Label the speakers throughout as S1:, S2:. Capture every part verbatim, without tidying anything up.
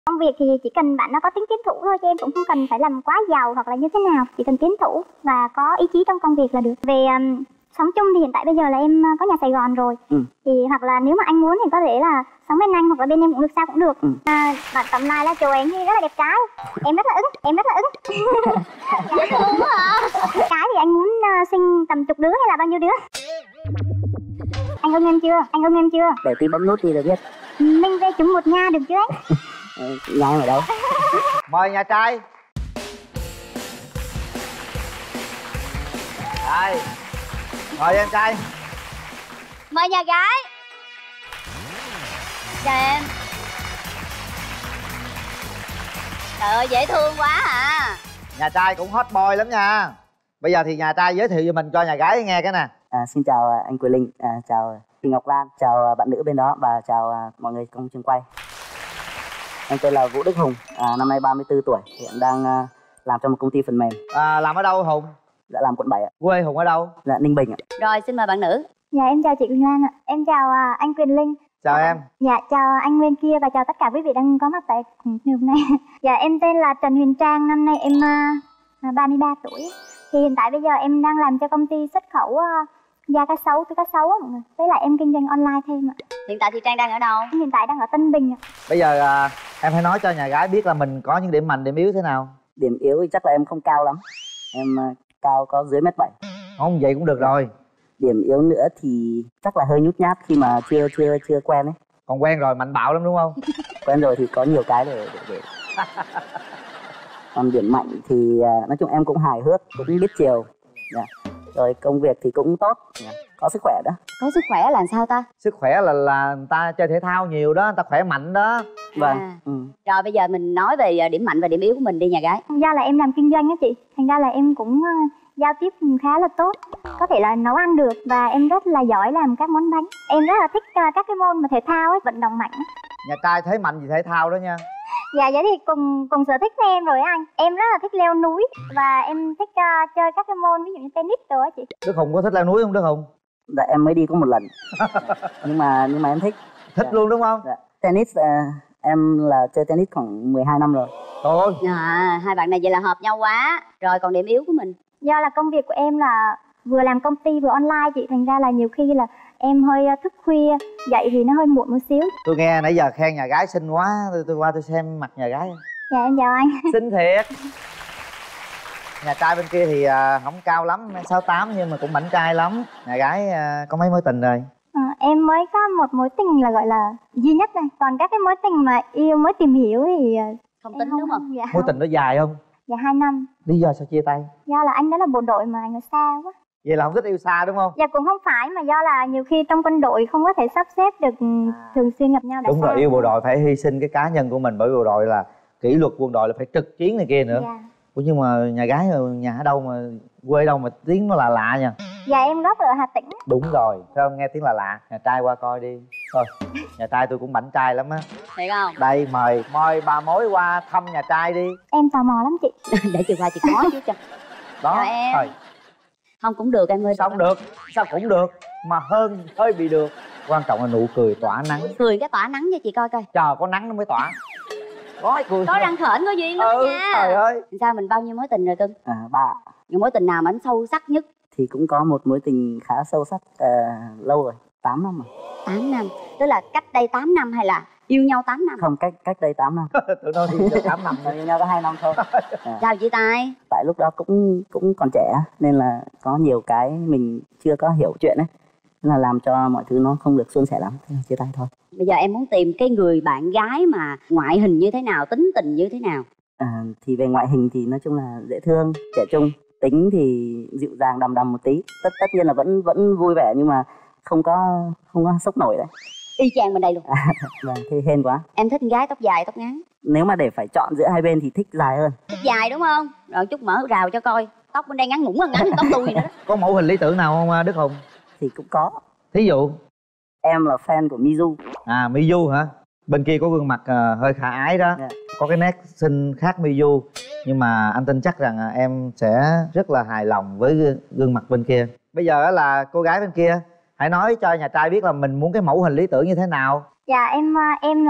S1: Công việc thì chỉ cần bạn nó có tính tiến thủ thôi, chứ em cũng không cần phải làm quá giàu hoặc là như thế nào, chỉ cần tiến thủ và có ý chí trong công việc là được. Về um, sống chung thì hiện tại bây giờ là em có nhà Sài Gòn rồi, ừ. thì hoặc là nếu mà anh muốn thì có thể là sống bên anh hoặc là bên em cũng được, sao cũng được. ừ. à, Bạn tầm này là chồng em thì rất là đẹp trai, em rất là ứng, em rất là ứng. Dễ thương quá à. Cái thì anh muốn uh, sinh tầm chục đứa hay là bao nhiêu đứa? Anh ưng em chưa? Anh ưng em chưa?
S2: Để tí bấm nút đi là biết.
S1: Mình về chúng một nhà được chứ anh?
S2: Nhà em ở đâu?
S3: Mời nhà trai. Đây, mời em trai.
S4: Mời nhà gái. Chào em. Trời ơi dễ thương quá à.
S3: Nhà trai cũng hot boy lắm nha. Bây giờ thì nhà trai giới thiệu cho mình cho nhà gái nghe cái nè.
S2: À, xin chào anh Quyền Linh, à, chào chị Ngọc Lan, chào bạn nữ bên đó và chào mọi người trong trường quay. Em tên là Vũ Đức Hùng, à, năm nay ba mươi tư tuổi, hiện đang uh, làm cho một công ty phần mềm.
S3: À, làm ở đâu Hùng?
S2: Dạ làm quận bảy ạ.
S3: Quê Hùng ở đâu?
S2: Dạ Ninh Bình ạ.
S4: Rồi xin mời bạn nữ.
S1: Dạ em chào chị Quỳnh Lan ạ. Em chào uh, anh Quyền Linh.
S3: Chào em.
S1: Dạ chào anh bên kia và chào tất cả quý vị đang có mặt tại hôm nay. Dạ em tên là Trần Huyền Trang, năm nay em uh, ba mươi ba tuổi. Thì hiện tại bây giờ em đang làm cho công ty xuất khẩu uh, da cá sấu, túi cá sấu á mọi người. Với lại em kinh doanh online thêm ạ.
S4: Hiện tại thì Trang đang ở đâu?
S1: Em hiện tại đang ở Tân Bình ạ.
S3: Bây giờ à, em hãy nói cho nhà gái biết là mình có những điểm mạnh, điểm yếu thế nào.
S2: Điểm yếu thì chắc là em không cao lắm. Em uh, cao có dưới mét bảy.
S3: Không vậy cũng được rồi.
S2: Điểm yếu nữa thì chắc là hơi nhút nhát khi mà chưa chưa chưa quen ấy.
S3: Còn quen rồi mạnh bạo lắm đúng không?
S2: Quen rồi thì có nhiều cái để để, để. Còn điểm mạnh thì uh, nói chung em cũng hài hước, cũng biết chiều. Yeah. Rồi công việc thì cũng tốt, yeah. Có sức khỏe đó.
S4: Có sức khỏe là sao ta?
S3: Sức khỏe là là người ta chơi thể thao nhiều đó, người ta khỏe mạnh đó.
S2: Vâng.
S4: À.
S2: Ừ.
S4: Rồi bây giờ mình nói về điểm mạnh và điểm yếu của mình đi nhà gái.
S1: Thành ra là em làm kinh doanh á chị, thành ra là em cũng uh, giao tiếp khá là tốt, có thể là nấu ăn được và em rất là giỏi làm các món bánh. Em rất là thích uh, các cái môn mà thể thao ấy, vận động mạnh.
S3: Nhà trai thế mạnh gì thể thao đó nha.
S1: Dạ vậy thì cùng cùng sở thích với em rồi anh. Em rất là thích leo núi và em thích uh, chơi các cái môn ví dụ như tennis rồi á chị.
S3: Đức Hùng có thích leo núi không Đức Hùng?
S2: Dạ em mới đi có một lần. nhưng mà nhưng mà em thích.
S3: Thích dạ. Luôn đúng không?
S2: Dạ. Tennis uh, em là chơi tennis khoảng mười hai năm rồi.
S3: Thôi.
S4: À, hai bạn này vậy là hợp nhau quá. Rồi còn điểm yếu của mình?
S1: Do là công việc của em là vừa làm công ty vừa online chị, thành ra là nhiều khi là em hơi thức khuya, dậy thì nó hơi muộn một xíu.
S3: Tôi nghe nãy giờ khen nhà gái xinh quá, tôi, tôi qua tôi xem mặt nhà gái.
S1: Dạ em chào anh.
S3: Xinh thiệt. Nhà trai bên kia thì à, không cao lắm, sáu tám nhưng mà cũng mảnh trai lắm. Nhà gái à, có mấy mối tình rồi?
S1: À, em mới có một mối tình là gọi là duy nhất này, còn các cái mối tình mà yêu mới tìm hiểu thì
S4: không tính không, đúng không?
S1: Dạ,
S3: mối tình nó dài không?
S1: Dạ hai năm.
S3: Lý do sao chia tay?
S1: Do là anh đó là bộ đội mà anh ở xa quá.
S3: Vậy là không thích yêu xa đúng không?
S1: Dạ cũng không phải, mà do là nhiều khi trong quân đội không có thể sắp xếp được thường xuyên gặp nhau. Đã
S3: đúng rồi, yêu bộ đội phải hy sinh cái cá nhân của mình, bởi bộ đội là kỷ luật quân đội là phải trực chiến này kia nữa. Dạ. Ủa nhưng mà nhà gái nhà ở đâu mà quê đâu mà tiếng nó lạ lạ nha?
S1: Dạ em gốc ở Hà Tĩnh.
S3: Đúng rồi, sao nghe tiếng lạ lạ? Nhà trai qua coi đi. Thôi, nhà trai tôi cũng mảnh trai lắm á.
S4: Thiệt không?
S3: Đây mời mời bà mối qua thăm nhà trai đi.
S1: Em tò mò lắm chị.
S4: Để chiều qua chị có chứ cho.
S3: Đó.
S4: Chào em.
S3: Thôi.
S4: Không cũng được em ơi.
S3: Sao không được? Sao cũng được? Mà hơn hơi bị được. Quan trọng là nụ cười tỏa nắng.
S4: Cười cái tỏa nắng cho chị coi coi.
S3: Chờ có nắng nó mới tỏa. Có cười.
S4: Có răng khểnh có duyên lắm
S3: ừ,
S4: nha.
S3: Trời ơi.
S4: Sao mình bao nhiêu mối tình rồi cưng?
S2: À ba.
S4: Những mối tình nào mà anh sâu sắc nhất?
S2: Thì cũng có một mối tình khá sâu sắc uh, lâu rồi, tám năm rồi.
S4: tám năm. Tức là cách đây tám năm hay là yêu nhau tám năm?
S2: Không, cách cách đây tám năm.
S3: Tụi nó yêu nhau tám năm.
S2: Yêu nhau có hai năm thôi. À.
S4: Sao chia tay?
S2: Tại lúc đó cũng cũng còn trẻ nên là có nhiều cái mình chưa có hiểu chuyện ấy, nên là làm cho mọi thứ nó không được suôn sẻ lắm, thế là chia tay thôi.
S4: Bây giờ em muốn tìm cái người bạn gái mà ngoại hình như thế nào, tính tình như thế nào?
S2: À, thì về ngoại hình thì nói chung là dễ thương, trẻ trung. Tính thì dịu dàng đằm đằm một tí. Tất tất nhiên là vẫn vẫn vui vẻ nhưng mà không có không có sốc nổi đấy.
S4: Y chang bên đây luôn.
S2: À, vâng, thế hên quá.
S4: Em thích gái tóc dài tóc ngắn?
S2: Nếu mà để phải chọn giữa hai bên thì thích dài hơn.
S4: Thích dài đúng không? Rồi chút mở rào cho coi. Tóc bên đây ngắn ngủn hơn ngắn hơn tóc tôi nữa đó.
S3: Có mẫu hình lý tưởng nào không Đức Hùng?
S2: Thì cũng có.
S3: Thí dụ?
S2: Em là fan của Mizu.
S3: À Mizu hả? Bên kia có gương mặt uh, hơi khả ái đó. Yeah. Có cái nét xinh khác Mizu. Nhưng mà anh tin chắc rằng uh, em sẽ rất là hài lòng với gương mặt bên kia. Bây giờ là cô gái bên kia, hãy nói cho nhà trai biết là mình muốn cái mẫu hình lý tưởng như thế nào.
S1: Dạ em em là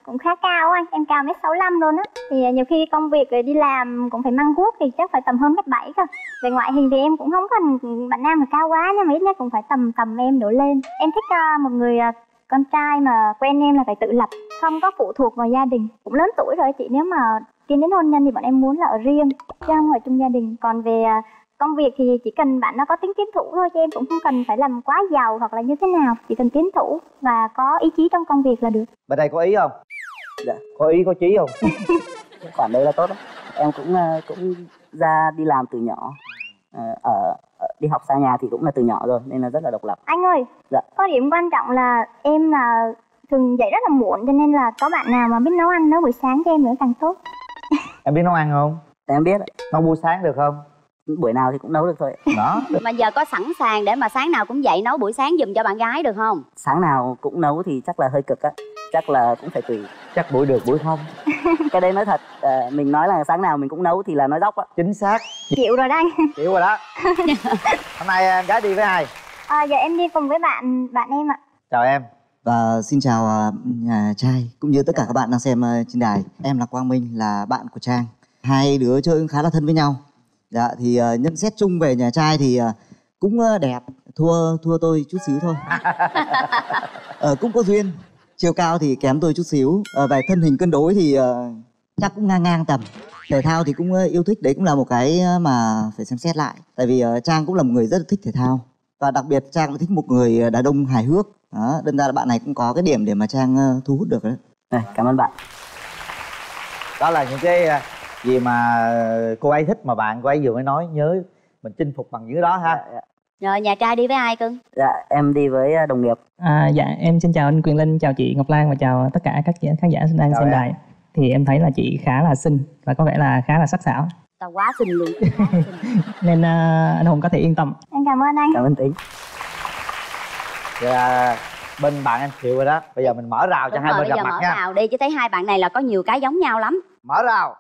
S1: cũng khá cao anh, em cao mét sáu lăm luôn á. Thì nhiều khi công việc rồi đi làm cũng phải mang guốc thì chắc phải tầm hơn mét bảy cơ. Về ngoại hình thì em cũng không cần bạn nam mà cao quá, nhưng mà ít nhất cũng phải tầm tầm em đổ lên. Em thích uh, một người uh, con trai mà quen em là phải tự lập, không có phụ thuộc vào gia đình. Cũng lớn tuổi rồi chị, nếu mà tiến đến hôn nhân thì bọn em muốn là ở riêng chứ không ở chung gia đình. Còn về uh, công việc thì chỉ cần bạn nó có tính tiến thủ thôi, chứ em cũng không cần phải làm quá giàu hoặc là như thế nào, chỉ cần tiến thủ và có ý chí trong công việc là được.
S3: Bên đây có ý không?
S2: Dạ.
S3: Có ý có chí không?
S2: Khoản đấy là tốt đó. Em cũng cũng ra đi làm từ nhỏ, ở, ở đi học xa nhà thì cũng là từ nhỏ rồi nên là rất là độc lập.
S1: Anh ơi,
S2: dạ.
S1: Có điểm quan trọng là em là thường dậy rất là muộn, cho nên là có bạn nào mà biết nấu ăn nấu buổi sáng cho em nữa càng tốt.
S3: Em biết nấu ăn không?
S2: Em biết.
S3: Nấu buổi sáng được không?
S2: Buổi nào thì cũng nấu được thôi.
S3: Đó.
S4: Mà giờ có sẵn sàng để mà sáng nào cũng dậy nấu buổi sáng giùm cho bạn gái được không?
S2: Sáng nào cũng nấu thì chắc là hơi cực á, chắc là cũng phải tùy.
S3: Chắc buổi được buổi không.
S2: Cái đấy nói thật, à, mình nói là sáng nào mình cũng nấu thì là nói dóc á.
S3: Chính xác.
S1: Chịu rồi đó anh.
S3: Chịu rồi đó. Hôm nay em gái đi với ai?
S1: À, giờ em đi cùng với bạn bạn em ạ.
S3: Chào em.
S5: Và xin chào nhà trai cũng như tất cả các bạn đang xem trên đài. Em là Quang Minh, là bạn của Trang. Hai đứa chơi khá là thân với nhau. Dạ thì uh, nhận xét chung về nhà trai thì uh, cũng uh, đẹp, thua thua tôi chút xíu thôi. uh, cũng có duyên, chiều cao thì kém tôi chút xíu. Uh, về thân hình cân đối thì uh, chắc cũng ngang ngang tầm. Thể thao thì cũng uh, yêu thích, đấy cũng là một cái mà phải xem xét lại. Tại vì uh, Trang cũng là một người rất là thích thể thao. Và đặc biệt Trang cũng thích một người đàn ông hài hước. Đó, đơn ra là bạn này cũng có cái điểm để mà Trang uh, thu hút được đấy.
S2: À, cảm ơn bạn.
S3: Đó là những cái gì mà cô ấy thích mà bạn cô ấy vừa mới nói, nhớ mình chinh phục bằng những cái đó ha.
S2: Dạ, dạ.
S4: Rồi nhà trai đi với ai cưng?
S2: Dạ em đi với đồng nghiệp.
S6: À, dạ em xin chào anh Quyền Linh, chào chị Ngọc Lan và chào tất cả các khán giả đang xem đài. Thì em thấy là chị khá là xinh và có vẻ là khá là sắc sảo.
S4: Tao quá xinh luôn.
S6: Nên uh, anh Hùng có thể yên tâm.
S1: Em cảm ơn anh.
S2: Cảm ơn Tính.
S3: Vậy là bên bạn em chịu rồi đó. Bây giờ mình mở rào cho
S4: Đúng
S3: hai
S4: rồi,
S3: bên gặp
S4: giờ
S3: mặt
S4: mở
S3: nha.
S4: rào đi, chứ thấy hai bạn này là có nhiều cái giống nhau lắm.
S3: Mở rào.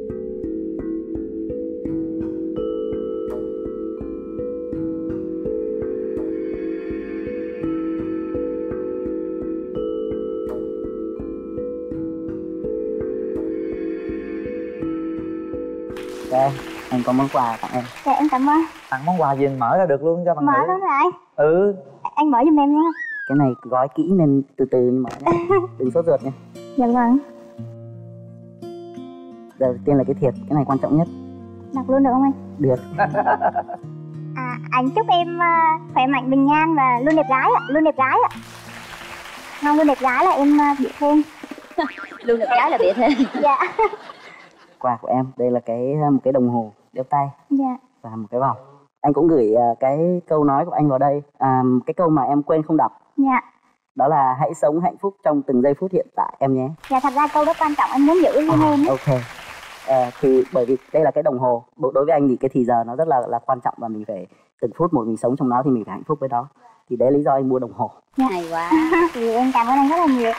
S2: Đây, anh có món quà tặng em.
S1: Dạ em cảm ơn.
S3: Tặng món quà gì mình mở ra được luôn cho bạn
S1: Mở
S3: nữ.
S1: luôn rồi anh.
S3: Ừ.
S1: Anh mở giùm em nha.
S2: Cái này gói kỹ nên từ từ nhưng mà đừng sốt ruột nha.
S1: Dạ vâng.
S2: Đầu tiên là cái thiệp, cái này quan trọng nhất.
S1: Đọc luôn được không anh?
S2: Được.
S1: À, anh chúc em uh, khỏe mạnh, bình an và luôn đẹp gái ạ, luôn đẹp gái ạ. Không, luôn đẹp gái là em uh, bị thêm.
S4: Luôn đẹp gái là bị thêm.
S1: Dạ.
S2: Quà của em, đây là cái một cái đồng hồ đeo tay.
S1: Dạ.
S2: Và một cái vòng. Anh cũng gửi uh, cái câu nói của anh vào đây, à, cái câu mà em quên không đọc.
S1: Dạ.
S2: Đó là hãy sống hạnh phúc trong từng giây phút hiện tại em nhé.
S1: Dạ, thật ra câu đó quan trọng, anh muốn giữ như em.
S2: Ok. À, thì bởi vì đây là cái đồng hồ, đối với anh thì cái thì giờ nó rất là là quan trọng và mình phải từng phút một mình sống trong nó thì mình phải hạnh phúc với nó. Thì đấy là lý do anh mua đồng hồ.
S1: Dạ.
S4: Hay quá.
S1: Thì em cảm ơn anh rất là nhiều.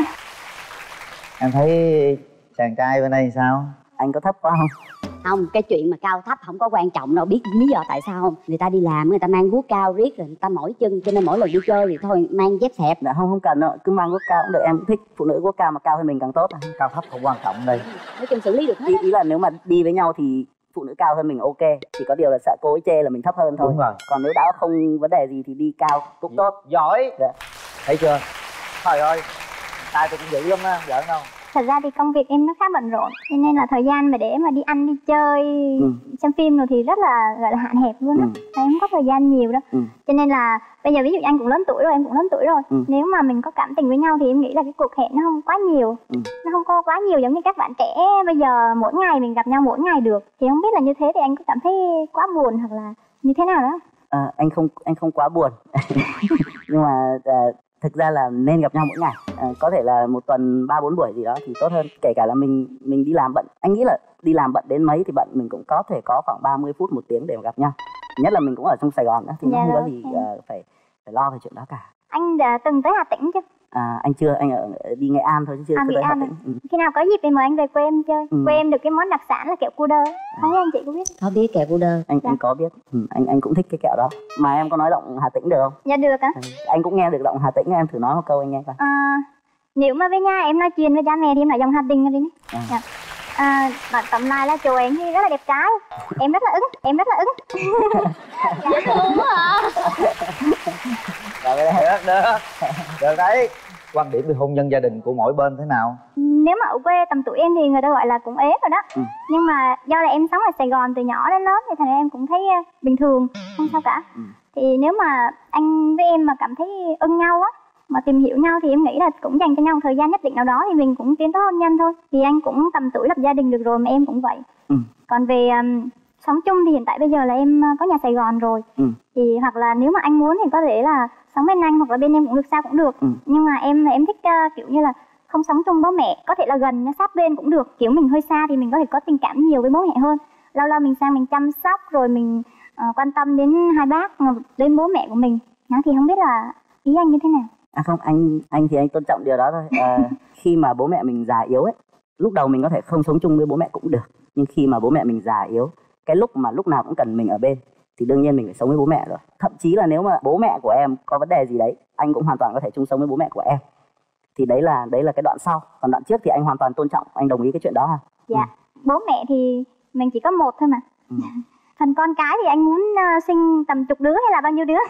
S3: Em thấy chàng trai bên đây sao?
S2: Anh có thấp quá không?
S4: Không, cái chuyện mà cao thấp không có quan trọng đâu. Biết lý do tại sao không? Người ta đi làm, người ta mang guốc cao riết rồi người ta mỏi chân, cho nên mỗi lần đi chơi thì thôi mang dép xẹp.
S2: Dạ không, không cần đâu, cứ mang guốc cao cũng được. Em cũng thích phụ nữ guốc cao mà cao hơn mình càng tốt.
S3: Cao thấp không quan trọng đây.
S4: Nói chung xử lý được hết.
S2: Ý, ý là nếu mà đi với nhau thì phụ nữ cao hơn mình ok, chỉ có điều là sợ cô ấy chê là mình thấp hơn thôi.
S3: Đúng rồi.
S2: Còn nếu đã không vấn đề gì thì đi cao cũng tốt.
S3: Giỏi.
S2: Dạ.
S3: Thấy chưa? Trời ơi, tay tôi cũng dữ lắm á, giỡn không?
S1: Thật ra thì công việc em nó khá bận rộn, cho nên là thời gian mà để mà đi ăn đi chơi, ừ. xem phim rồi thì rất là gọi là hạn hẹp luôn á. Ừ. Em không có thời gian nhiều đâu. Ừ. Cho nên là bây giờ ví dụ anh cũng lớn tuổi rồi, em cũng lớn tuổi rồi. Ừ. Nếu mà mình có cảm tình với nhau thì em nghĩ là cái cuộc hẹn nó không quá nhiều. Ừ. Nó không có quá nhiều giống như các bạn trẻ bây giờ mỗi ngày mình gặp nhau mỗi ngày được. Thì không biết là như thế thì anh có cảm thấy quá buồn hoặc là như thế nào đó?
S2: À, anh không anh không quá buồn. Nhưng mà à, thực ra là nên gặp nhau mỗi ngày, à, có thể là một tuần ba bốn buổi gì đó thì tốt hơn. Kể cả là mình mình đi làm bận, anh nghĩ là đi làm bận đến mấy thì bận mình cũng có thể có khoảng ba mươi phút một tiếng để mà gặp nhau. Nhất là mình cũng ở trong Sài Gòn đó thì dạ, không có gì uh, phải phải lo về chuyện đó cả.
S1: Anh đã từng tới Hà Tĩnh chưa?
S2: À, anh chưa, anh ở đi Nghệ An thôi chứ chưa
S1: à,
S2: tới Hà Tĩnh. Ừ.
S1: Khi nào có dịp thì mời anh về quê em chơi. Ừ. Quê em được cái món đặc sản là kẹo cu đơ. Không biết anh chị có biết?
S4: Có biết kẹo cu đơ.
S2: Anh
S1: dạ.
S2: anh có biết. Ừ, anh anh cũng thích cái kẹo đó. Mà em có nói giọng Hà Tĩnh được không?
S1: Dạ được á.
S2: Ừ. Anh cũng nghe được giọng Hà Tĩnh, em thử nói một câu anh nghe coi.
S1: À, Nếu mà về nhà em nói chuyện với cha mẹ thì em nói giọng Hà Tĩnh rồi đi. À. Dạ. À, bạn tóm lại là chỗ em thì rất là đẹp trai, em rất là ứng, em rất là ứng.
S4: Dễ thương quá à.
S3: Được, được, được đấy. Quan điểm về hôn nhân gia đình của mỗi bên thế nào?
S1: Nếu mà ở quê tầm tuổi em thì người ta gọi là cũng ế rồi đó. Ừ. Nhưng mà do là em sống ở Sài Gòn từ nhỏ đến lớn thì thành ra em cũng thấy bình thường, không sao cả. Ừ. Thì nếu mà anh với em mà cảm thấy ưng nhau á, mà tìm hiểu nhau thì em nghĩ là cũng dành cho nhau một thời gian nhất định nào đó thì mình cũng tiến tới hôn nhân thôi. Thì anh cũng tầm tuổi lập gia đình được rồi mà em cũng vậy. Ừ. Còn về um, sống chung thì hiện tại bây giờ là em có nhà Sài Gòn rồi. Ừ. Thì hoặc là nếu mà anh muốn thì có thể là sống bên anh hoặc là bên em cũng được, sao cũng được. Ừ. Nhưng mà em em thích uh, kiểu như là không sống chung bố mẹ, có thể là gần sát bên cũng được. Kiểu mình hơi xa thì mình có thể có tình cảm nhiều với bố mẹ hơn. Lâu lâu mình sang mình chăm sóc rồi mình uh, quan tâm đến hai bác, đến bố mẹ của mình. Đó, thì không biết là ý anh như thế nào?
S2: À không, anh anh thì anh tôn trọng điều đó thôi. À, khi mà bố mẹ mình già yếu ấy, lúc đầu mình có thể không sống chung với bố mẹ cũng được. Nhưng khi mà bố mẹ mình già yếu, cái lúc mà lúc nào cũng cần mình ở bên thì đương nhiên mình phải sống với bố mẹ rồi. Thậm chí là nếu mà bố mẹ của em có vấn đề gì đấy, anh cũng hoàn toàn có thể chung sống với bố mẹ của em. Thì đấy là đấy là cái đoạn sau. Còn đoạn trước thì anh hoàn toàn tôn trọng, anh đồng ý cái chuyện đó ha.
S1: Dạ, ừ. Bố mẹ thì mình chỉ có một thôi mà. Ừ. Phần con cái thì anh muốn uh, sinh tầm chục đứa hay là bao nhiêu đứa?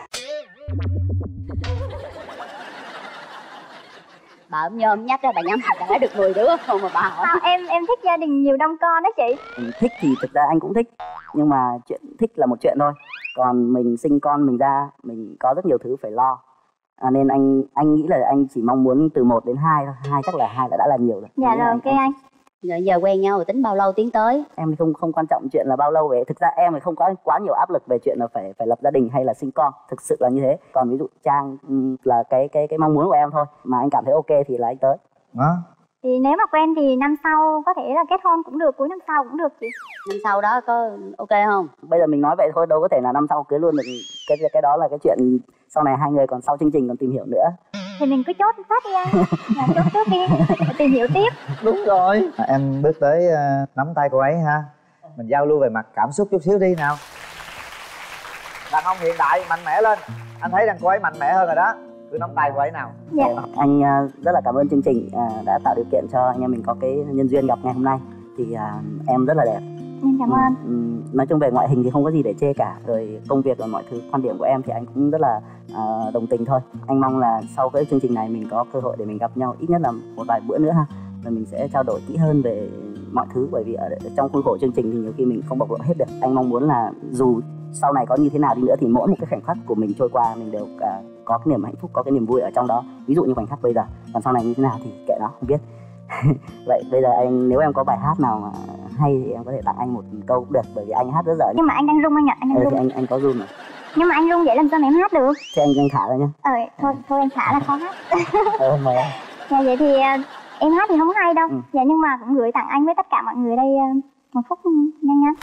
S4: Bà ôm nhôm nhắc ra bà nhắm đã được mười đứa không mà bà hỏi.
S1: Sao em em thích gia đình nhiều đông con đó chị?
S2: Anh thích thì thực ra anh cũng thích, nhưng mà chuyện thích là một chuyện thôi. Còn mình sinh con mình ra, mình có rất nhiều thứ phải lo. À, nên anh anh nghĩ là anh chỉ mong muốn từ một đến hai thôi. Hai chắc là hai là đã là nhiều rồi.
S1: Dạ rồi, ok anh. anh.
S4: Rồi giờ quen nhau rồi tính bao lâu tiến tới?
S2: Em thì không không quan trọng chuyện là bao lâu về. Thực ra em thì không có quá nhiều áp lực về chuyện là phải phải lập gia đình hay là sinh con. Thực sự là như thế. Còn ví dụ Trang là cái cái cái mong muốn của em thôi. Mà anh cảm thấy ok thì là anh tới.
S3: Đó.
S1: Thì nếu mà quen thì năm sau có thể là kết hôn cũng được, cuối năm sau cũng được chị.
S4: Năm sau đó có ok không?
S2: Bây giờ mình nói vậy thôi, đâu có thể là năm sau cưới luôn được. Cái cái đó là cái chuyện sau này hai người còn sau chương trình còn tìm hiểu nữa.
S1: Thì mình cứ chốt phát đi anh. Là chốt trước đi, tìm hiểu tiếp.
S3: Đúng rồi. À, em bước tới uh, nắm tay cô ấy ha. Mình giao lưu về mặt cảm xúc chút xíu đi nào. Đàn ông hiện đại mạnh mẽ lên. Anh thấy rằng cô ấy mạnh mẽ hơn rồi đó. Cứ nắm tay cô ấy nào.
S1: Dạ.
S2: Anh uh, rất là cảm ơn chương trình uh, đã tạo điều kiện cho anh em mình có cái nhân duyên gặp ngày hôm nay. Thì uh, em rất là đẹp.
S1: Em cảm ơn.
S2: Ừ, nói chung về ngoại hình thì không có gì để chê cả. Rồi công việc và mọi thứ, quan điểm của em thì anh cũng rất là uh, đồng tình thôi. Anh mong là sau cái chương trình này mình có cơ hội để mình gặp nhau ít nhất là một vài bữa nữa ha. Rồi mình sẽ trao đổi kỹ hơn về mọi thứ. Bởi vì ở trong khuôn khổ chương trình thì nhiều khi mình không bộc lộ hết được. Anh mong muốn là dù sau này có như thế nào đi nữa thì mỗi một cái khoảnh khắc của mình trôi qua mình đều uh, có cái niềm hạnh phúc, có cái niềm vui ở trong đó. Ví dụ như khoảnh khắc bây giờ. Còn sau này như thế nào thì kệ nó, không biết. Vậy bây giờ anh nếu em có bài hát nào mà hay thì em có thể tặng anh một câu cũng được, bởi vì anh hát rất dở.
S1: Nhưng mà anh đang rung anh ạ, anh đang
S2: ừ,
S1: rung.
S2: Thì anh anh có run rồi.
S1: Nhưng mà anh rung vậy làm sao mà em hát được?
S2: Thế anh anh thả ra nhá.
S1: Ờ thôi thôi anh thả là khó hát.
S2: Ờ mời em.
S1: Dạ vậy thì uh, em hát thì không hay đâu. Ừ. Dạ nhưng mà cũng gửi tặng anh với tất cả mọi người đây uh, một phút nhanh nhanh.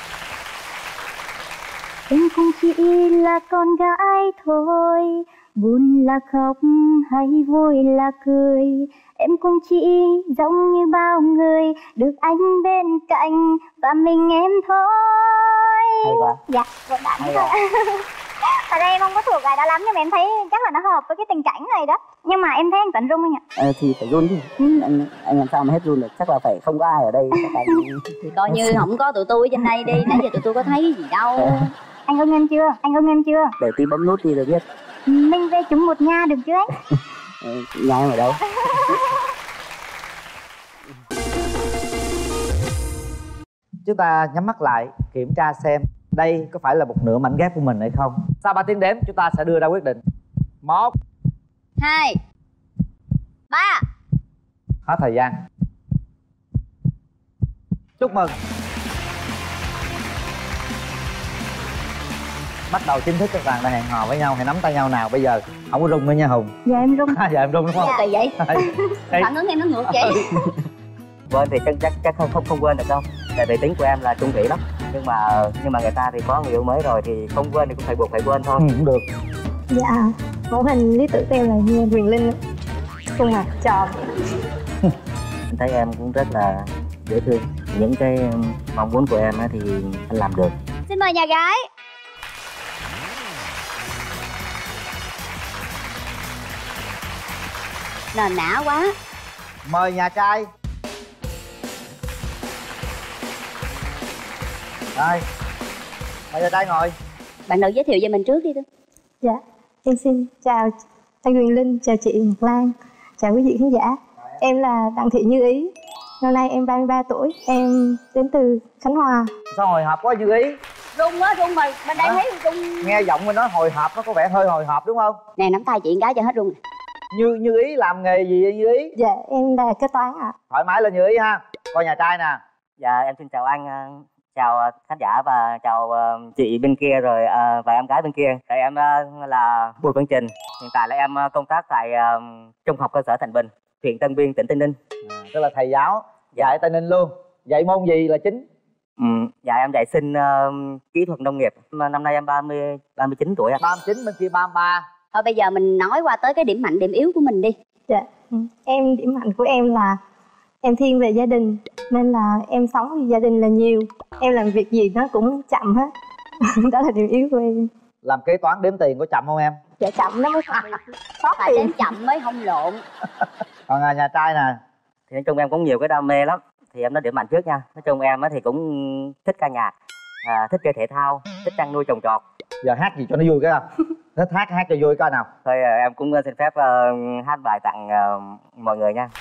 S1: Em cũng chỉ là con gái thôi, buồn là khóc hay vui là cười. Em cũng chỉ giống như bao người, được anh bên cạnh và mình em thôi.
S2: Hay quá.
S1: Dạ, một bạn thôi. Thật ra em không có thuộc bài đó lắm nhưng mà em thấy chắc là nó hợp với cái tình cảnh này đó. Nhưng mà em thấy anh Tuấn rung anh ạ.
S2: Ờ thì phải run chứ. Ừ. Anh anh làm sao mà hết run được, chắc là phải không có ai ở đây. Anh...
S4: Thì coi như không có tụi tôi trên đây đi, nãy giờ tụi tôi có thấy gì đâu.
S2: Ờ.
S1: Anh ưng em chưa? Anh ưng em chưa?
S2: Để tí bấm nút đi rồi biết.
S1: Mình về chúng một nhà được chứ anh?
S2: Ờ, nhà em ở đâu?
S3: Chúng ta nhắm mắt lại kiểm tra xem đây có phải là một nửa mảnh ghép của mình hay không. Sau ba tiếng đếm chúng ta sẽ đưa ra quyết định. Một,
S4: hai, ba.
S3: Hết thời gian. Chúc mừng. Bắt đầu chính thức các bạn đã hẹn hò với nhau, hãy nắm tay nhau nào. Bây giờ không có rung nữa nha Hùng.
S1: Dạ em rung.
S3: À, dạ em rung đúng không?
S4: Dạ. Kỳ vậy? Phản ứng em nó ngược vậy.
S2: Quên thì chắc chắc chắc không không không quên được đâu. Tại vì tính của em là chung thủy lắm. Nhưng mà nhưng mà người ta thì có người yêu mới rồi thì không quên thì cũng phải buộc phải quên thôi.
S3: Ừ, cũng được.
S7: Dạ, mẫu hình lý tưởng của em là như Huyền Linh, khuôn mặt tròn.
S2: Anh thấy em cũng rất là dễ thương. Những cái mong muốn của em thì anh làm được.
S4: Xin mời nhà gái. nền nã quá.
S3: Mời nhà trai. Rồi, mời nhà trai ngồi.
S4: Bạn nữ giới thiệu về mình trước đi.
S7: Dạ, em xin chào anh Quyền Linh, chào chị Ngọc Lan, chào quý vị khán giả. Em là Đặng Thị Như Ý, năm nay em ba mươi ba tuổi, em đến từ Khánh Hòa.
S3: Sao hồi hộp quá Như Ý?
S4: Rung quá, rung rồi, bên đây
S3: à,
S4: thấy rung.
S3: Nghe giọng mình nói hồi hộp, nó có vẻ hơi hồi hộp đúng không?
S4: Nè, nắm tay chị gái cho hết rung.
S3: Như Như Ý làm nghề gì vậy Như Ý?
S7: Dạ, em là kế toán ạ. À.
S3: Thoải mái lên Như Ý ha. Coi nhà trai nè.
S2: Dạ em xin chào anh, chào khán giả và chào chị bên kia rồi và em gái bên kia. Thì em là Bùi Văn Trình, hiện tại là em công tác tại Trung học cơ sở Thành Bình, huyện Tân Biên, tỉnh Tây Ninh.
S3: À, tức là thầy giáo dạy Tây Ninh luôn. Dạy môn gì là chính?
S2: Ừ, dạ em dạy sinh uh, kỹ thuật nông nghiệp. Năm nay em ba mươi, ba mươi chín tuổi.
S3: ba mươi chín, bên kia ba mươi ba.
S4: Thôi bây giờ mình nói qua tới cái điểm mạnh, điểm yếu của mình đi.
S7: Dạ, em điểm mạnh của em là em thiên về gia đình, nên là em sống với gia đình là nhiều. Em làm việc gì nó cũng chậm hết. Đó là điểm yếu của em.
S3: Làm kế toán đếm tiền có chậm không em?
S7: Dạ chậm nó mới không bị sót
S4: phải
S7: tiền.
S4: đếm chậm mới không lộn.
S3: Còn à, nhà trai nè.
S2: Thì nói chung em cũng nhiều cái đam mê lắm. Thì em nói điểm mạnh trước nha. Nói chung em thì cũng thích ca nhạc, à, thích chơi thể thao, thích chăn nuôi trồng trọt.
S3: Giờ hát gì cho nó vui cái không? Thích hát hát cho vui coi nào.
S2: Thôi em cũng xin phép uh, hát bài tặng uh, mọi người nha.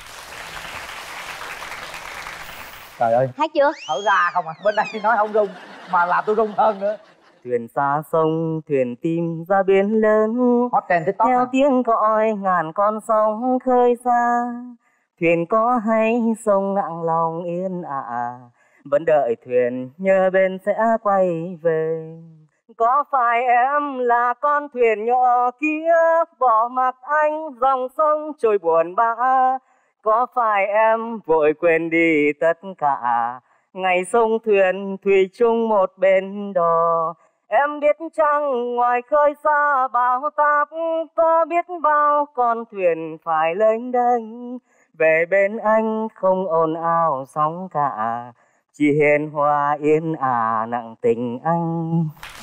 S3: Trời ơi,
S4: hát chưa?
S3: thở ra không à, bên đây nói không rung mà làm tôi rung hơn nữa.
S2: Thuyền xa sông, thuyền tìm ra biển lớn,
S3: hot trend TikTok
S2: theo
S3: à?
S2: tiếng còi ngàn con sóng khơi xa. Thuyền có hay sông nặng lòng yên ả, à, vẫn đợi thuyền nhớ bên sẽ quay về. Có phải em là con thuyền nhỏ kia bỏ mặc anh dòng sông trôi buồn bã? Có phải em vội quên đi tất cả ngày sông thuyền thủy chung một bên đò? Em biết chăng ngoài khơi xa bao táp, có biết bao con thuyền phải lênh đênh về bên anh không ồn ào sóng cả, chỉ hiền hòa yên ả nặng tình anh.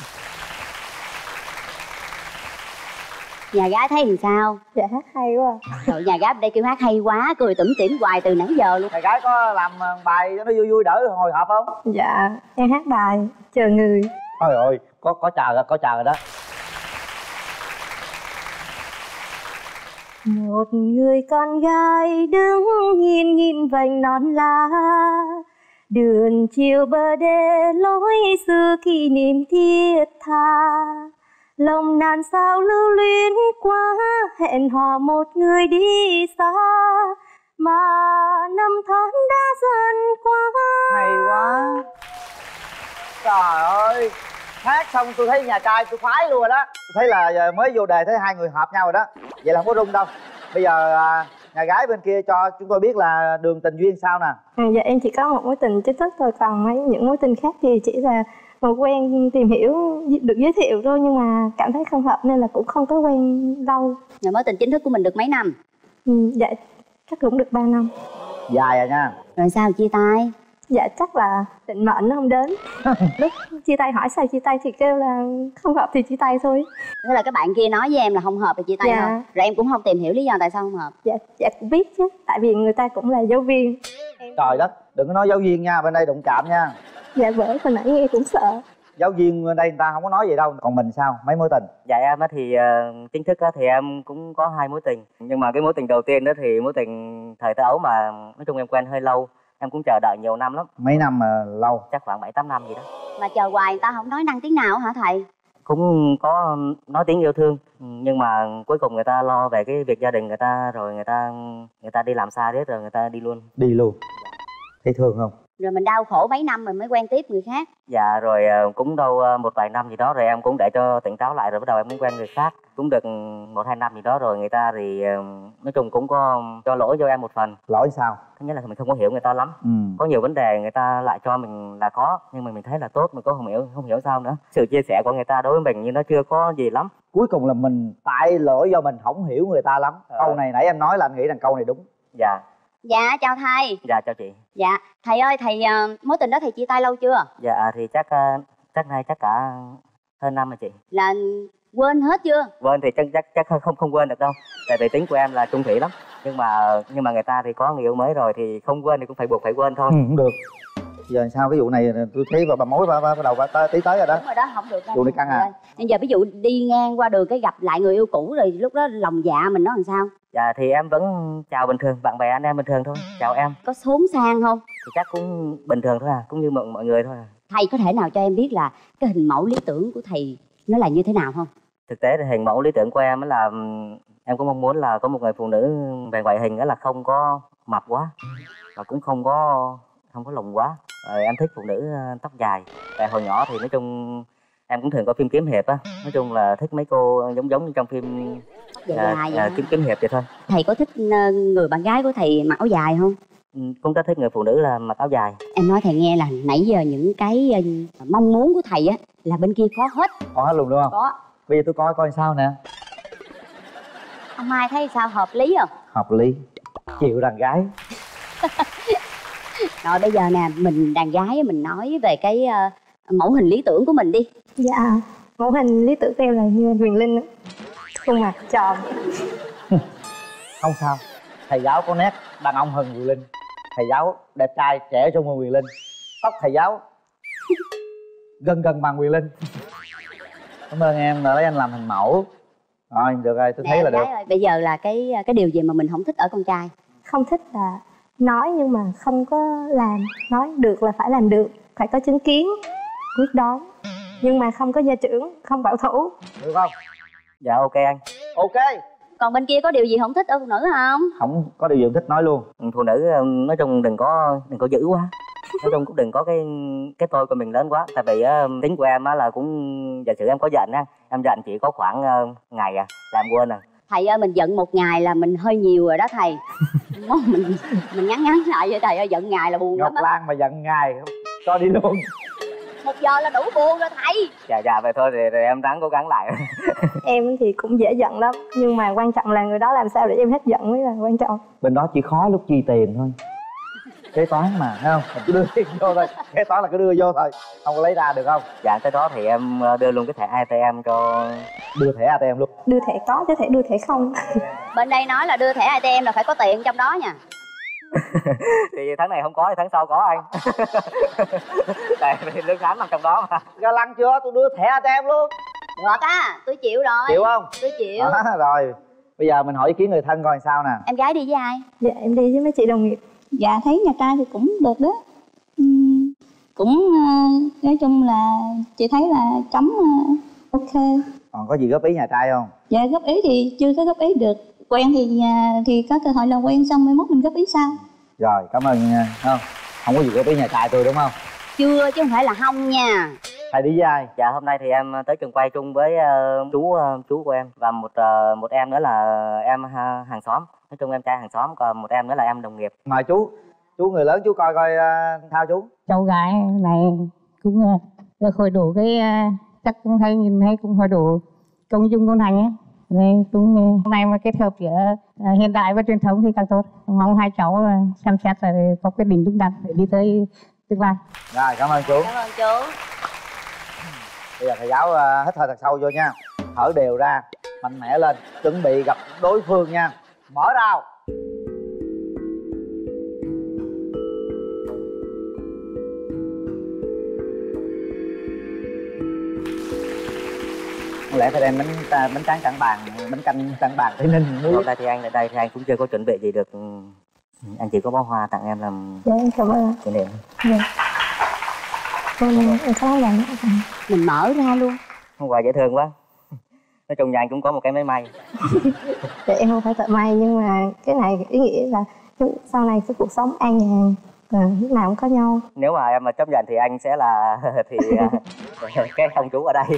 S4: Nhà gái thấy thì sao?
S7: Dạ hát hay quá.
S4: Trời, nhà gái đây kêu hát hay quá, cười tủm tỉm hoài từ nãy giờ luôn.
S3: Nhà gái có làm bài cho nó vui vui đỡ hồi hộp không?
S7: Dạ em hát bài Chờ Người.
S3: Trời ơi, có có chờ rồi, có chờ rồi đó.
S7: Một người con gái đứng nhìn nhìn vành non lá, đường chiều bờ đê lối xưa kỷ niệm thiết tha. Lòng nàn sao lưu luyến quá, hẹn hò một người đi xa, mà năm tháng đã dần qua.
S3: Hay quá. Trời ơi, hát xong tôi thấy nhà trai tôi khoái luôn rồi đó. Tôi thấy là mới vô đề thấy hai người hợp nhau rồi đó. Vậy là không có rung đâu. Bây giờ nhà gái bên kia cho chúng tôi biết là đường tình duyên sao nè.
S7: À, dạ em chỉ có một mối tình chính thức thôi, còn mấy những mối tình khác thì chỉ là một quen tìm hiểu được giới thiệu thôi, nhưng mà cảm thấy không hợp nên là cũng không có quen lâu.
S4: Nhà mối tình chính thức của mình được mấy năm?
S7: Ừ, dạ chắc cũng được ba năm.
S3: Dài rồi nha.
S4: Rồi sao chia tay?
S7: Dạ chắc là định mệnh nó không đến. Lúc chia tay hỏi sao chia tay thì kêu là không hợp thì chia tay thôi.
S4: Thế là các bạn kia nói với em là không hợp thì chia tay
S7: dạ.
S4: Không? Rồi em cũng không tìm hiểu lý do tại sao không hợp?
S7: Dạ, dạ cũng biết chứ, tại vì người ta cũng là giáo viên.
S3: Trời đất, đừng có nói giáo viên nha, bên đây đụng chạm nha.
S7: Dạ bởi hồi nãy nghe cũng sợ.
S3: Giáo viên bên đây người ta không có nói gì đâu. Còn mình sao, mấy mối tình?
S2: Dạ em thì uh, chính thức thì em cũng có hai mối tình. Nhưng mà cái mối tình đầu tiên đó thì mối tình thời thơ ấu mà nói chung em quen hơi lâu. Em cũng chờ đợi nhiều năm lắm.
S3: Mấy năm mà lâu?
S2: Chắc khoảng bảy tám năm gì đó.
S4: Mà chờ hoài người ta không nói năng tiếng nào hả thầy?
S2: Cũng có nói tiếng yêu thương, nhưng mà cuối cùng người ta lo về cái việc gia đình người ta, rồi người ta người ta đi làm xa hết rồi người ta đi luôn.
S3: Đi luôn. Thấy thương không?
S4: Rồi mình đau khổ mấy năm rồi mới quen tiếp người khác.
S2: Dạ rồi cũng đâu một vài năm gì đó rồi em cũng để cho tỉnh táo lại rồi bắt đầu em mới quen người khác. Cũng được một hai năm gì đó rồi người ta thì nói chung cũng có cho lỗi cho em một phần.
S3: Lỗi sao?
S2: Thứ nhất là mình không có hiểu người ta lắm. Ừ. Có nhiều vấn đề người ta lại cho mình là có, nhưng mà mình thấy là tốt, mình có không hiểu, không hiểu sao nữa. Sự chia sẻ của người ta đối với mình như nó chưa có gì lắm.
S3: Cuối cùng là mình tại lỗi do mình không hiểu người ta lắm. à. Câu này nãy em nói là anh nghĩ rằng câu này đúng.
S2: Dạ.
S4: Dạ chào thầy.
S2: Dạ chào chị.
S4: Dạ thầy ơi, thầy uh, mối tình đó thầy chia tay lâu chưa?
S2: Dạ thì chắc uh, chắc nay chắc cả hơn năm rồi chị.
S4: Là quên hết chưa?
S2: Quên thì chắc chắc chắc không không quên được đâu. Tại vì tính của em là trung thủy lắm. nhưng mà nhưng mà người ta thì có người yêu mới rồi thì không quên thì cũng phải buộc phải quên thôi.
S3: Ừ, cũng được. Giờ sao cái vụ này tôi thấy bà, bà mối bà, bà bắt đầu bà tới tí tới rồi đó.
S4: Đúng rồi đó, không được đâu.
S3: Vụ này căng à.
S4: Bây giờ ví dụ đi ngang qua đường cái gặp lại người yêu cũ rồi lúc đó lòng dạ mình nó làm sao?
S2: Dạ thì em vẫn chào bình thường, bạn bè anh em bình thường thôi. Chào em.
S4: Có xốn sang không?
S2: Thì chắc cũng bình thường thôi à, cũng như mọi, mọi người thôi à.
S4: Thầy có thể nào cho em biết là cái hình mẫu lý tưởng của thầy nó là như thế nào không?
S2: Thực tế thì hình mẫu lý tưởng của em là em cũng mong muốn là có một người phụ nữ về ngoại hình đó là không có mập quá và cũng không có không có lùn quá. Rồi em thích phụ nữ tóc dài. Tại hồi nhỏ thì nói chung em cũng thường coi phim kiếm hiệp á, nói chung là thích mấy cô giống giống như trong phim
S4: dài
S2: à,
S4: dài
S2: à, kiếm kiếm hiệp vậy thôi.
S4: Thầy có thích người bạn gái của thầy mặc áo dài không?
S2: Ừ, cũng rất thích người phụ nữ là mặc áo dài.
S4: Em nói thầy nghe là nãy giờ những cái mong muốn của thầy á là bên kia có hết.
S3: Có hết luôn đúng không?
S4: Có.
S3: Bây giờ tôi coi coi sao nè.
S4: Ông Mai thấy sao, hợp lý không?
S3: Hợp lý. Chịu đàn gái.
S4: Rồi bây giờ nè, mình đàn gái mình nói về cái uh, mẫu hình lý tưởng của mình đi.
S7: Dạ, mẫu hình lý tưởng của em là như Huyền Linh, khuôn mặt tròn.
S3: Không sao, thầy giáo có nét đàn ông hơn Huyền Linh. Thầy giáo đẹp trai trẻ trung hơn Huyền Linh. Tóc thầy giáo gần gần bằng Huyền Linh. Cảm ơn em đã lấy anh làm hình mẫu. Rồi được rồi, tôi
S4: Nè,
S3: thấy là được
S4: rồi. Bây giờ là cái cái điều gì mà mình không thích ở con trai?
S7: Không thích là nói nhưng mà không có làm. Nói được là phải làm được, phải có chứng kiến, quyết đoán, nhưng mà không có gia trưởng, không bảo thủ.
S3: Được không?
S2: Dạ ok anh.
S3: Ok.
S4: Còn bên kia có điều gì không thích ở phụ nữ không?
S3: Không có điều gì không thích nói luôn.
S2: Phụ nữ nói chung đừng có đừng có dữ quá, nói chung cũng đừng có cái cái tôi của mình lớn quá. Tại vì uh, tính của em á là cũng giả sử em có giận á, em giận chỉ có khoảng uh, ngày à làm quên à.
S4: Thầy ơi, mình giận một ngày là mình hơi nhiều rồi đó thầy. mình mình ngắn ngắn lại vậy thầy ơi, giận ngày là buồn
S3: Ngọc
S4: lắm á.
S3: Lan mà giận ngày cho đi luôn.
S4: Một giờ là đủ buồn rồi thầy.
S2: Dạ dạ vậy thôi thì, thì em ráng cố gắng lại.
S7: Em thì cũng dễ giận lắm, nhưng mà quan trọng là người đó làm sao để em hết giận mới là quan trọng.
S3: Bên đó chỉ khó lúc chi tiền thôi. Kế toán mà, thấy không? Mình cứ đưa tiền vô thôi. Kế toán là cứ đưa vô thôi, không có lấy ra được không?
S2: Dạ tới đó thì em đưa luôn cái thẻ a tê em cho.
S3: Đưa thẻ a tê em luôn.
S7: Đưa thẻ có chứ thẻ đưa thẻ không.
S4: Bên đây nói là đưa thẻ a tê em là phải có tiền trong đó nha.
S2: Thì tháng này không có thì tháng sau có anh. Tại vì lương tháng nằm trong đó mà.
S3: Ga lăng chưa? Tôi đưa thẻ a tê em luôn.
S4: Được á, tôi chịu rồi.
S3: Chịu không?
S4: Tôi chịu.
S3: À, rồi. Bây giờ mình hỏi ý kiến người thân coi sao nè.
S4: Em gái đi với ai?
S7: Dạ em đi với mấy chị đồng nghiệp.
S8: Dạ thấy nhà trai thì cũng được đó. Uhm, cũng uh, nói chung là chị thấy là chấm uh, ok.
S3: Còn có gì góp ý nhà trai không?
S8: Dạ góp ý thì chưa có góp ý được. Quen thì uh, thì có cơ hội là quen xong mai mốt mình góp ý sau.
S3: Rồi cảm ơn nha. Không, không có gì góp ý nhà trai tôi đúng không?
S4: Chưa chứ không phải là không nha.
S3: Thầy đi với ai?
S2: Dạ hôm nay thì em tới trường quay chung với uh, chú uh, chú của em và một uh, một em nữa là em uh, hàng xóm. Nói chung em trai hàng xóm, còn một em nữa là em đồng nghiệp.
S3: Mời chú, chú người lớn chú coi coi uh, thao chú.
S9: Cháu gái này cũng uh, khởi đủ cái uh, chắc cũng thấy nhìn thấy cũng khởi đủ công dung ngôn hành ấy. Đây cũng uh, hôm nay mà kết hợp giữa uh, hiện đại và truyền thống thì càng tốt. Mong hai cháu uh, xem xét rồi có quyết định đúng đắn để đi tới tương lai.
S3: Rồi cảm ơn chú.
S4: Cảm ơn chú.
S3: Bây giờ thầy giáo uh, hít hơi thật sâu vô nha. Thở đều ra, mạnh mẽ lên, chuẩn bị gặp đối phương nha. Mở rào. Không lẽ phải đem bánh bánh tráng cẳng bàn, bánh canh cẳng bàn Tây Ninh muối.
S2: Hôm nay thì anh ở đây thì anh cũng chưa có chuẩn bị gì được. Anh chỉ có bó hoa tặng em làm
S7: Dạ em cảm ơn.
S2: kỷ niệm.
S7: Dạ. Em em có làm
S4: Mình mở ra luôn.
S2: Không quà dễ thương quá. Nói chung nhà anh cũng có một cái máy may.
S7: Dạ em không phải thợ may nhưng mà cái này ý nghĩa là sau này cái cuộc sống an nhàn và lúc nào cũng có nhau.
S2: Nếu mà em mà chấp nhận thì anh sẽ là thì cái ông chú ở đây.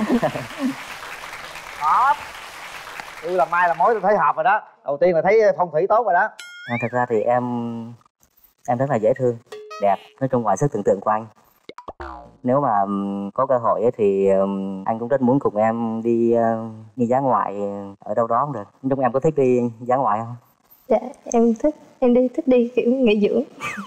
S3: Hợp. Tôi làm mai làm mối tôi thấy hợp rồi đó. Đầu tiên là thấy phong thủy tốt rồi đó.
S2: À, thật ra thì em em rất là dễ thương, đẹp, nói chung ngoài sức tưởng tượng của anh. Nếu mà um, có cơ hội ấy, thì um, anh cũng rất muốn cùng em đi uh, đi dã ngoại ở đâu đó cũng được. Nói chung em có thích đi dã ngoại không?
S7: Dạ em thích, em đi thích đi kiểu nghỉ dưỡng.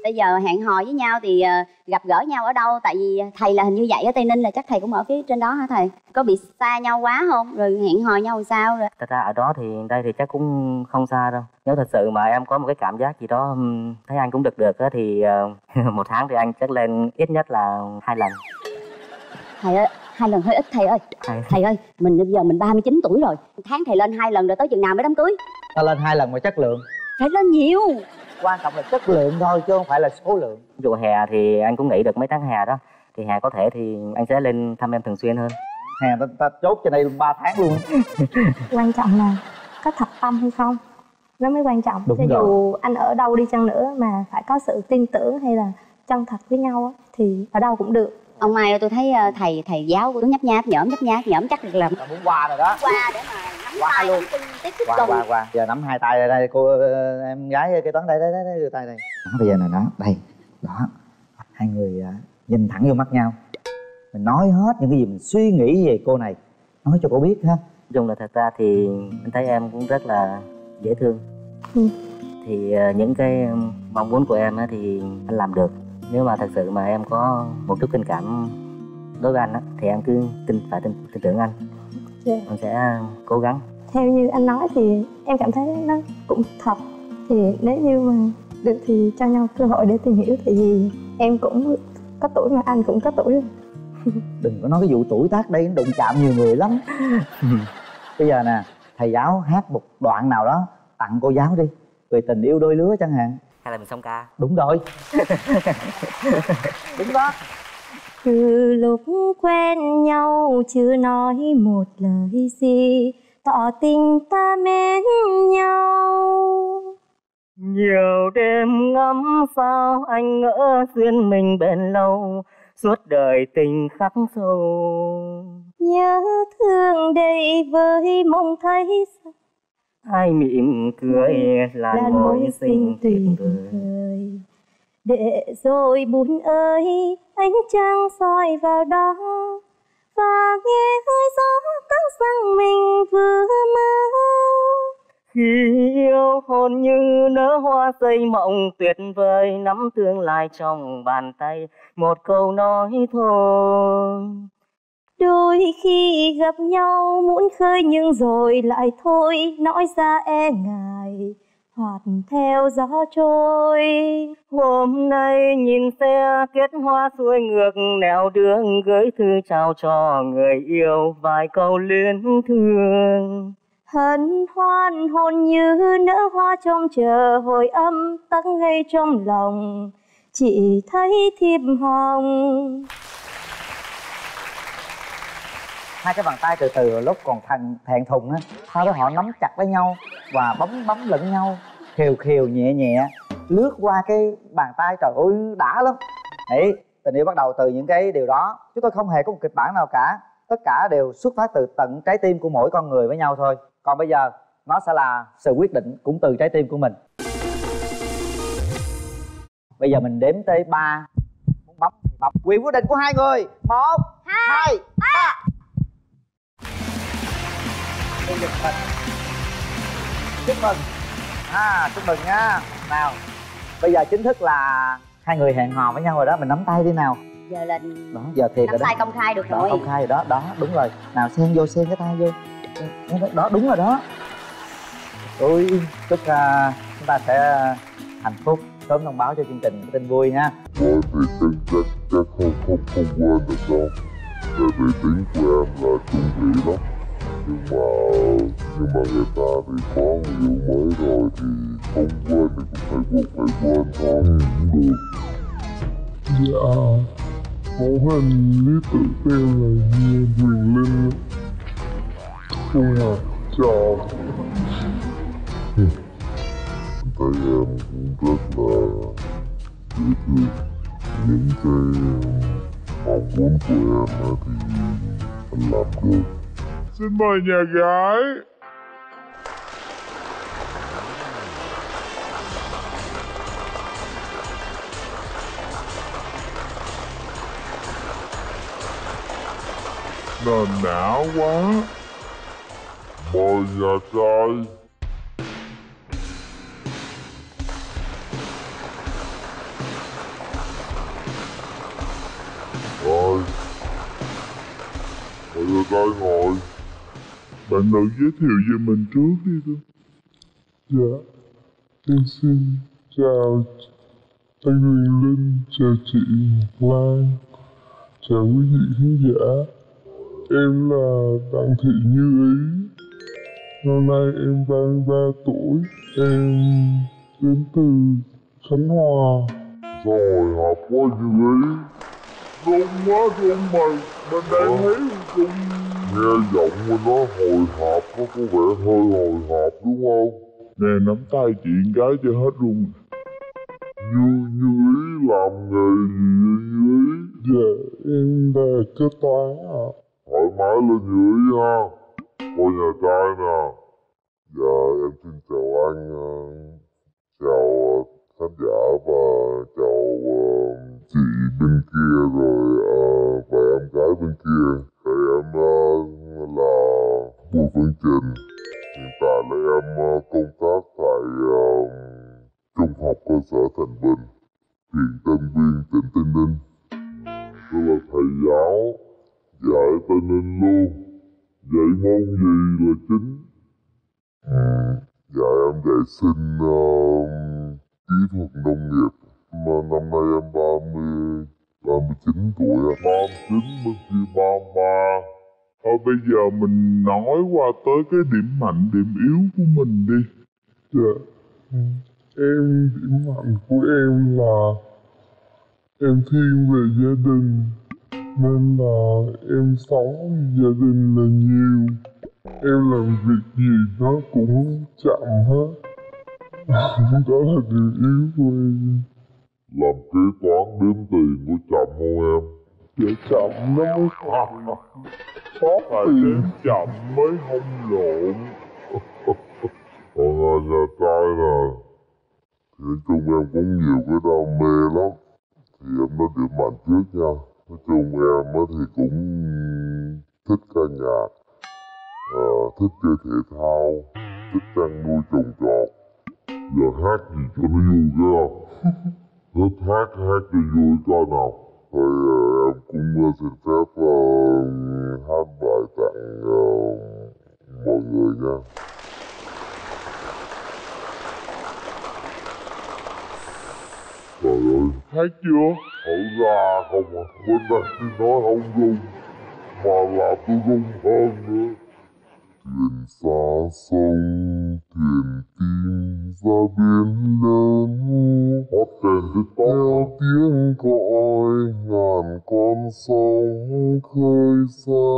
S4: Bây giờ hẹn hò với nhau thì uh, gặp gỡ nhau ở đâu? Tại vì thầy là hình như vậy ở Tây Ninh, là chắc thầy cũng ở phía trên đó hả thầy? Có bị xa nhau quá không? Rồi hẹn hò nhau sao rồi?
S2: Thật ra ở đó thì đây thì chắc cũng không xa đâu. Nếu thật sự mà em có một cái cảm giác gì đó thấy anh cũng được được á thì uh, một tháng thì anh chắc lên ít nhất là hai lần.
S4: Thầy ơi, hai lần hơi ít thầy ơi. Thầy, thầy ơi, mình bây giờ mình ba mươi chín tuổi rồi, tháng thầy lên hai lần rồi tới chừng nào mới đám cưới?
S3: Ta lên hai lần mà chất lượng.
S4: Phải lên nhiều.
S3: Quan trọng là chất lượng thôi chứ không phải là số lượng.
S2: Ví dụ hè thì anh cũng nghỉ được mấy tháng hè đó, thì hè có thể thì anh sẽ lên thăm em thường xuyên hơn.
S3: Hè ta, ta chốt cho đây ba tháng luôn.
S7: Quan trọng là có thật tâm hay không, nó mới quan trọng.
S3: Đúng
S7: cho
S3: rồi.
S7: dù anh ở đâu đi chăng nữa mà phải có sự tin tưởng hay là chân thật với nhau á, thì ở đâu cũng được.
S4: Ông Mai ơi, tôi thấy thầy thầy giáo của tôi nhấp nháp nhõm nhấp nháp nhõm chắc là
S3: muốn qua rồi đó.
S4: Qua để mà nắm
S3: Qua
S4: tay
S3: luôn.
S4: tiếp xúc
S3: Qua qua qua. Giờ nắm hai tay đây, đây cô em gái kế toán đây đây đây đưa tay đây. Đó, bây giờ này đó, đây. Đó. Hai người uh, nhìn thẳng vô mắt nhau. Mình nói hết những cái gì mình suy nghĩ về cô này, nói cho cô biết ha.
S2: Nói chung là thật ra thì anh thấy em cũng rất là dễ thương.
S7: Ừ.
S2: Thì uh, những cái mong muốn của em á thì anh làm được. Nếu mà thật sự mà em có một chút tình cảm đối với anh á thì em cứ tin phải tin, tin tưởng anh.
S7: Yeah.
S2: Anh sẽ cố gắng.
S7: Theo như anh nói thì em cảm thấy nó cũng thật. Thì nếu như mà được thì cho nhau cơ hội để tìm hiểu. Tại vì em cũng có tuổi mà anh cũng có tuổi rồi.
S3: Đừng có nói cái vụ tuổi tác đây, nó đụng chạm nhiều người lắm. Bây giờ nè, thầy giáo hát một đoạn nào đó tặng cô giáo đi, về tình yêu đôi lứa chẳng hạn.
S2: Hay là mình song ca?
S3: Đúng rồi. Đúng đó.
S7: Từ lúc quen nhau chưa nói một lời gì, tỏ tình ta mến nhau.
S2: Nhiều đêm ngắm sao anh ngỡ duyên mình bền lâu, suốt đời tình khắc sâu.
S7: Nhớ thương đầy vơi mong thấy
S2: ai mỉm cười làn môi xinh tuyệt
S7: vời. Để rồi buồn ơi, ánh trăng soi vào đó và nghe hơi gió cắt răng mình vừa mơ.
S2: Khi yêu hồn như nở hoa xây mộng tuyệt vời, nắm tương lai trong bàn tay, một câu nói thôi.
S7: Đôi khi gặp nhau muốn khơi nhưng rồi lại thôi, nói ra e ngại hoặc theo gió trôi.
S2: Hôm nay nhìn xe kết hoa xuôi ngược nẻo đường, gửi thư chào cho người yêu vài câu luyến thương.
S7: Hân hoan hồn như nở hoa trông chờ hồi âm tắc ngây trong lòng, chỉ thấy thiệp hồng.
S3: Hai cái bàn tay từ từ lúc còn thằng thẹn thùng á, sau đó họ nắm chặt lấy nhau và bấm bấm lẫn nhau, khều khều nhẹ nhẹ lướt qua cái bàn tay. Trời ơi đã lắm. Đấy, tình yêu bắt đầu từ những cái điều đó. Chúng tôi không hề có một kịch bản nào cả, tất cả đều xuất phát từ tận trái tim của mỗi con người với nhau thôi. Còn bây giờ nó sẽ là sự quyết định cũng từ trái tim của mình. Bây giờ mình đếm tới ba, muốn bấm thì bấm. Quyền quyết định của hai người. Một, hai, ba. Chúc mừng. Chúc mừng. À, chúc mừng nha. Nào, bây giờ chính thức là hai người hẹn hò với nhau rồi đó. Mình nắm tay đi nào.
S4: Giờ là
S3: Đó, giờ thiệt rồi đó.
S4: nắm tay công khai được
S3: Đó,
S4: rồi.
S3: công khai rồi đó. Đó, đúng rồi. Nào, xen vô, xen cái tay vô. Đó, đúng rồi đó. Ôi, chúc uh, chúng ta sẽ hạnh phúc. Sớm thông báo cho chương trình tin vui nha.
S10: Tôi thì tin chắc chắc không không không quên được đâu. Tại vì tiếng của em là trung thủy lắm. Nhưng mà nhưng mà người ta thì có người yêu mới rồi thì không quên thì cũng phải buộc phải quên thôi. Cũng được. Dạ, mẫu hình lý tưởng tên là Nhiên Huyền Linh. Tôi là chào. Thấy em cũng rất là dễ thương. Những cái mong muốn của em thì anh làm được. Xin mời nhà gái. Nền não quá. Mời nhà trai. trai ngồi. Bạn nữ giới thiệu về mình trước đi thôi. Dạ, em xin chào anh Huyền Linh, chào chị Ngọc Lan, chào quý vị khán giả. Em là Đặng Thị Như Ý. Năm nay em ba mươi ba tuổi. Em đến từ Khánh Hòa. Sao hồi hộp quá Như Ý? Run quá run mày. Mình đang thấy run. Nghe giọng của nó hồi hộp, nó có vẻ hơi hồi hộp đúng không? Nè nắm tay chị cái cho hết run. Như Như Ý làm nghề gì vậy Như Ý? Dạ em là kế toán ạ. À. Thoải mái lên Như Ý ha. Coi nhà trai nè. Dạ em xin chào anh, chào khán giả và chào chị bên kia rồi và em gái bên kia. Thì em là Bùi Văn Trình. Hiện tại là em công tác tại Trung học cơ sở Thành Bình, huyện Tân Biên, tỉnh Tây Ninh. Tôi là thầy giáo dạy Tây Ninh luôn. Dạy môn gì là chính? Ừ, dạ em dạy sinh uh, kỹ thuật nông nghiệp. Mà năm nay em ba mươi, ba mươi chín tuổi. ba mươi chín bên kia ba mươi ba. Thôi bây giờ mình nói qua tới cái điểm mạnh, điểm yếu của mình đi. Dạ. Ừ. Em, điểm mạnh của em là em thiên về gia đình. Nên là em sống với gia đình là nhiều. Em làm việc gì nó cũng chậm hết. Đó là điều yếu của em. Làm kế toán đếm tiền có chậm không em? Dạ chậm nó mới khó. Phải đếm chậm mới không lộn. Còn nhà trai nè, thì nói chung em cũng nhiều cái đam mê lắm. Thì em nói điểm mạnh trước nha. Nói chung em thì cũng thích ca nhạc, à, thích chơi thể thao, thích chăn nuôi trồng trọt. Giờ hát gì cho nó vui ghê. Thích hát, hát cho vui coi nào. Thì uh, em cũng uh, xin phép uh, hát bài tặng uh, mọi người nha. Trời ơi, hát chưa? Hậu ra không à. Bên đây tôi nói không rung, mà làm tôi rung hơn nữa. Thuyền xa sông, thuyền tìm ra biển lớn. Hot trend TikTok. Theo tiếng gọi ngàn con sóng khơi xa.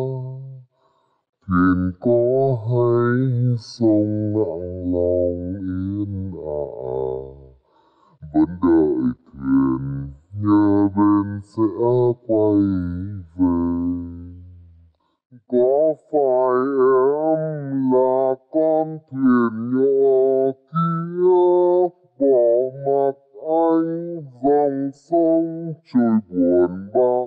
S10: Thuyền có hay sông nặng lòng yên ả. Vẫn đợi thuyền nhớ bên sẽ quay về. Có phải em là con thuyền nhỏ kia bỏ mặc anh dòng sông trôi buồn bã?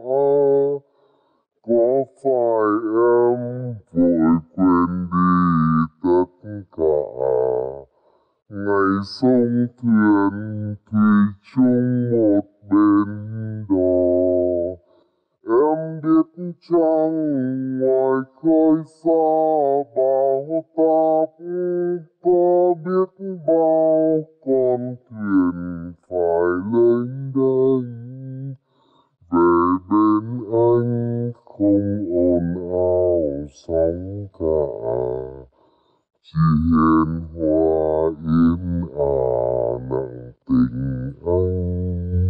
S10: Có phải em vội quên đi tất cả ngày sông thuyền thủy chung một bên đò? Em biết chăng ngoài khơi xa bao táp, có biết bao con thuyền phải lênh đênh về bên anh, không ồn ào sóng cả, chỉ hiền hòa yên ả nặng tình anh.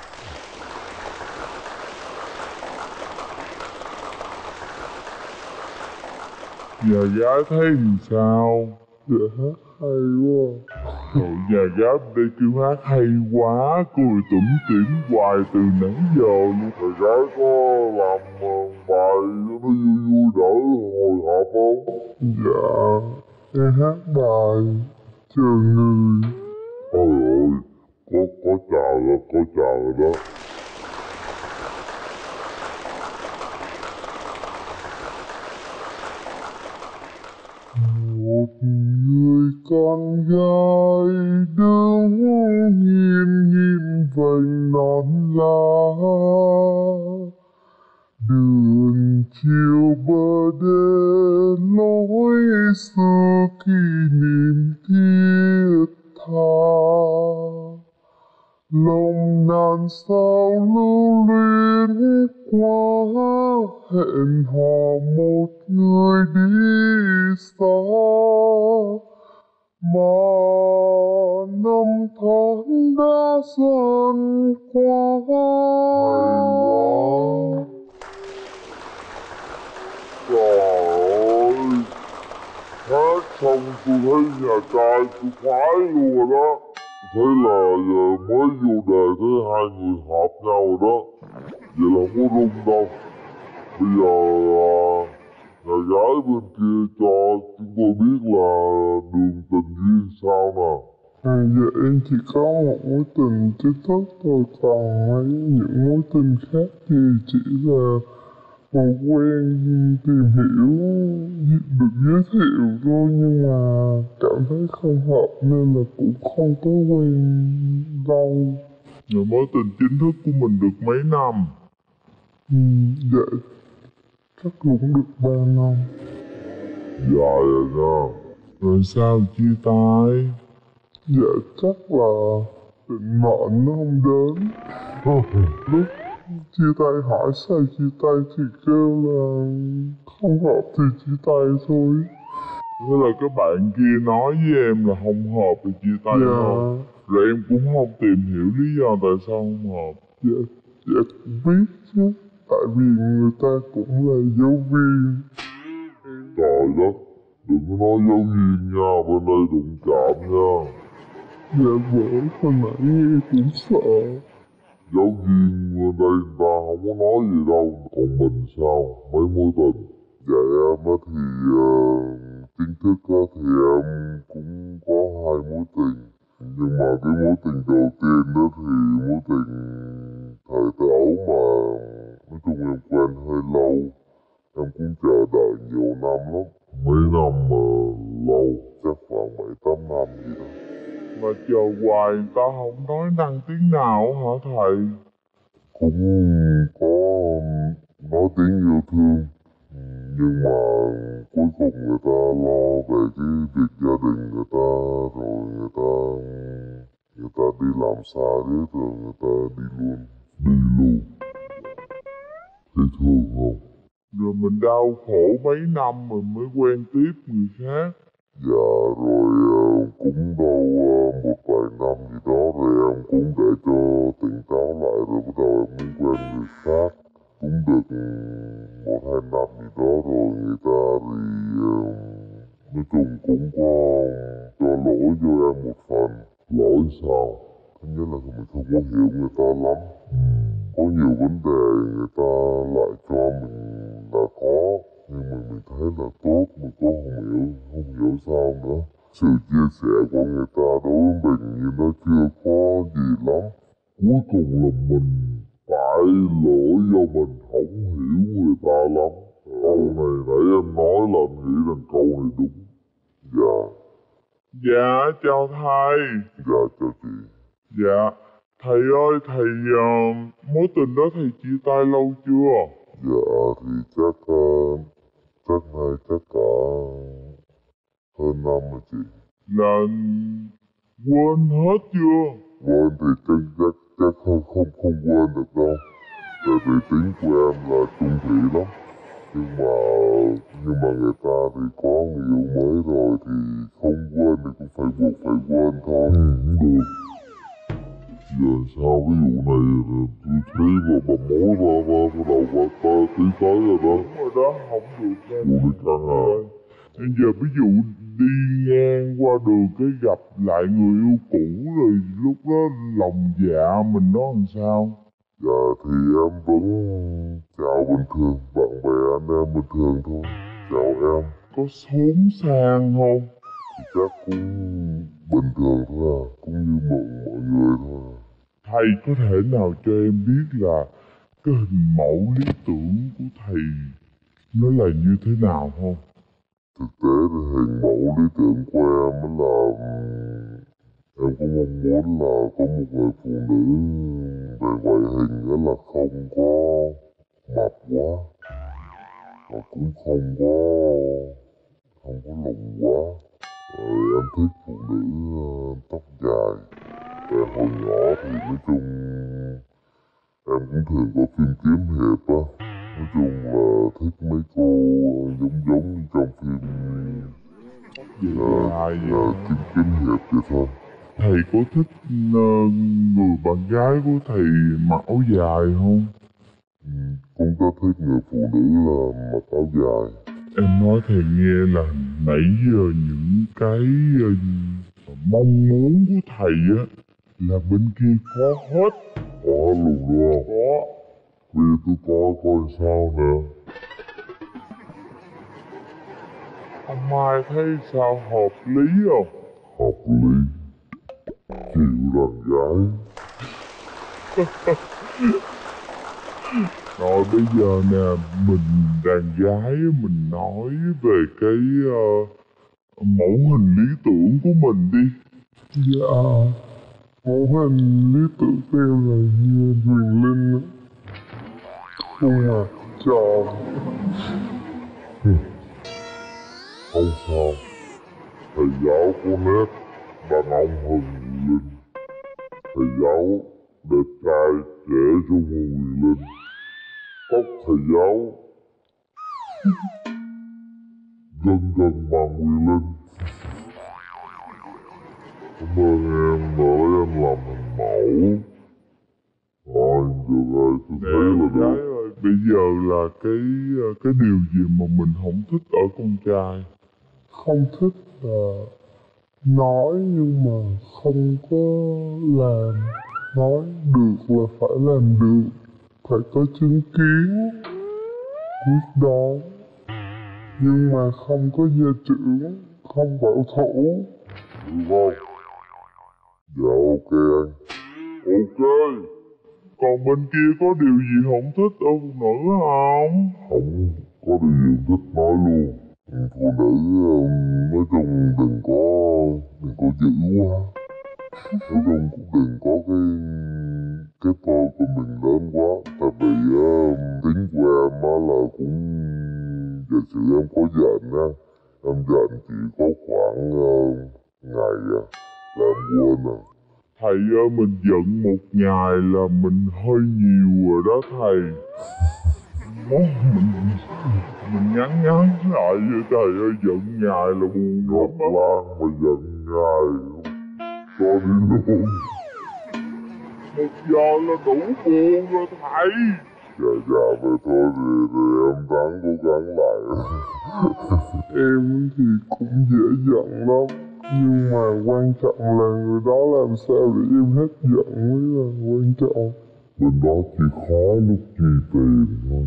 S10: Nhà gái thấy làm sao? Dạ hát hay quá. Rồi nhà gái đây kêu hát hay quá, cười tủm tỉm hoài từ nãy giờ luôn. Nhà gái có làm bài cho nó vui vui đỡ hồi hộp không? Dạ, em hát bài chờ người. Ôi ôi, có, có chờ rồi, có chờ rồi đó. Một người con gái đứng nhìn nhìn vành non lá, đường chiều bờ đê lối xưa kỷ niệm thiết tha, lòng nan sao lưu luyến quá, hẹn hò một người đi xa, mà năm tháng đã dần qua. Trời ơi, hát xong tôi thấy nhà trai tôi khoái luôn rồi đó. Thế là giờ mới vô đề thấy hai người hợp nhau rồi đó. Vậy là không có rung đâu. Bây giờ à, nhà gái bên kia cho chúng tôi biết là đường tình duyên sao nè. À, dạ em chỉ có một mối tình chứ tất thôi, còn mấy những mối tình khác thì chỉ là một quen tìm hiểu được giới thiệu thôi, nhưng mà cảm thấy không hợp nên là cũng không có quen lâu. Rồi mối tình chính thức của mình được mấy năm? Ừ, dạ chắc cũng được ba năm. Dài rồi nha. Rồi sao chia tay? Dạ chắc là định mệnh nó không đến. Lúc chia tay hỏi sao chia tay thì kêu là không hợp thì chia tay thôi. Thế là các bạn kia nói với em là không hợp thì chia tay dạ. Thôi. Rồi em cũng không tìm hiểu lý do tại sao không hợp. Dạ, dạ cũng biết chứ. Tại vì người ta cũng là giáo viên. Trời đất, đừng có nói giáo viên nha, bên đây đụng chạm nha. Dạ vợ, hồi nãy nghe cũng sợ. Giáo viên bên đây người ta không có nói gì đâu, còn mình sao, mấy mối tình. Dạ em á thì uh, chính thức á thì em cũng có hai mối tình. Nhưng mà cái mối tình đầu tiên đó thì mối tình thời tảo mà nói chung em quen hơi lâu. Em cũng chờ đợi nhiều năm lắm. Mấy năm mà lâu, chắc khoảng bảy tám năm gì đó. Mà chờ hoài người ta không nói năng tiếng nào hả thầy? Cũng có nói tiếng yêu thương. Nhưng mà cuối cùng người ta lo về cái việc gia đình người ta, rồi người ta người ta đi làm xa đấy, rồi người ta đi luôn. Đi luôn. Thấy thương không? Rồi mình đau khổ mấy năm mình mới quen tiếp người khác. Dạ rồi uh, cũng đâu uh, một vài năm gì đó rồi em cũng để cho tỉnh táo lại rồi bắt đầu em mới quen người khác. Cũng được uh, một hai năm gì đó rồi người ta thì uh, nói chung cũng có cho lỗi cho em một phần. Lỗi sao? Thứ nhất là mình không có hiểu người ta lắm. Có nhiều vấn đề người ta lại cho mình là có, nhưng mà mình thấy là tốt, mình có không hiểu, không hiểu sao nữa. Sự chia sẻ của người ta đối với mình như nó chưa có gì lắm. Cuối cùng là mình phải lỗi do mình không hiểu người ta lắm. Câu này nãy em nói là em nghĩ rằng câu này đúng. Dạ. Dạ, chào thầy. Dạ, chào chị. Dạ. Thầy ơi, thầy uh, mối tình đó thầy chia tay lâu chưa? Dạ thì chắc uh, chắc nay chắc cả hơn năm rồi chị. Là quên hết chưa? Quên thì chắc chắc chắc không không không quên được đâu. Tại vì tính của em là chung thủy lắm. Nhưng mà nhưng mà người ta thì có người yêu mới rồi thì không quên thì cũng phải buộc phải quên thôi. Ừ, cũng được. Giờ sao cái vụ này tôi thấy mà bà mối ba ba cái đầu ba ta tí tới rồi đó. Đúng rồi đó, không được nha. Vụ này căng à. Bây giờ ví dụ đi ngang qua đường cái gặp lại người yêu cũ rồi lúc đó lòng dạ mình nó làm sao? Dạ thì em vẫn chào bình thường, bạn bè anh em bình thường thôi. Chào em. Có xốn sang không? Thì chắc cũng bình thường thôi à, cũng như mọi, mọi người thôi à. Thầy có thể nào cho em biết là cái hình mẫu lý tưởng của thầy nó là như thế nào không? Thực tế thì hình mẫu lý tưởng của em là em cũng mong muốn là có một người phụ nữ về ngoại hình đó là không có mập quá, Mà cũng không có không có lùn quá. Rồi em thích phụ nữ uh, tóc dài. Em hồi nhỏ thì nói chung em cũng thường có phim kiếm hiệp á. Nói chung là thích mấy cô giống giống trong phim uh,
S11: ai
S10: uh, uh, kiếm kiếm hiệp vậy thôi.
S11: Thầy có thích uh, người bạn gái của thầy mặc áo dài không?
S10: Ừ, cũng có thích người phụ nữ là mặc áo dài.
S11: Em nói thầy nghe là nãy giờ những cái uh, mong muốn của thầy á là bên kia có hết.
S10: Có hết luôn đúng không?
S11: Có.
S10: Bây giờ tôi coi coi sao nè.
S11: Ông Mai thấy sao, hợp lý không?
S10: Hợp lý. Chịu đàn gái.
S11: Rồi bây giờ nè, mình đàn gái mình nói về cái uh, mẫu hình lý tưởng của mình đi.
S10: Dạ. Mẫu hình lý tưởng của em là như Huyền Linh. Khuôn mặt tròn. Không sao. Thầy giáo có nét đàn ông hơn Huyền Linh. Thầy giáo đẹp trai trẻ trung hơn Huyền Linh. Tóc thầy giáo gần gần bằng Huyền Linh. Cảm ơn em đã lấy em làm hình mẫu. Rồi, được rồi, tôi thấy là được.
S11: Rồi, bây giờ là cái cái điều gì mà mình không thích ở con trai?
S10: Không thích là nói nhưng mà không có làm. Nói được là phải làm được. Phải có chứng kiến, quyết đoán. Nhưng mà không có gia trưởng, không bảo thủ. Được không? Dạ ok anh.
S11: Ok. Còn bên kia có điều gì không thích ở phụ nữ không?
S10: Không có điều gì thích nói luôn. Phụ nữ nói chung đừng có đừng có dữ quá. Nói chung cũng đừng có cái cái tôi của mình lớn quá. Tại vì uh, tính của em uh, là cũng giả sử em có giận á, em giận chỉ có khoảng uh, ngày à, là em quên à.
S11: Thầy ơi, mình giận một ngày là mình hơi nhiều rồi đó thầy. Mình, mình ngắn ngắn lại với thầy ơi, giận ngày là buồn
S10: Ngọc
S11: lắm.
S10: Lan mà giận ngày cho đi luôn.
S11: Một giờ là đủ buồn rồi thầy.
S10: Dạ dạ vậy thôi thì, thì em ráng cố gắng lại. Em thì cũng dễ giận lắm. Nhưng mà quan trọng là người đó làm sao để em hết giận mới là quan trọng. Bên đó chỉ khó lúc chi tiền thôi.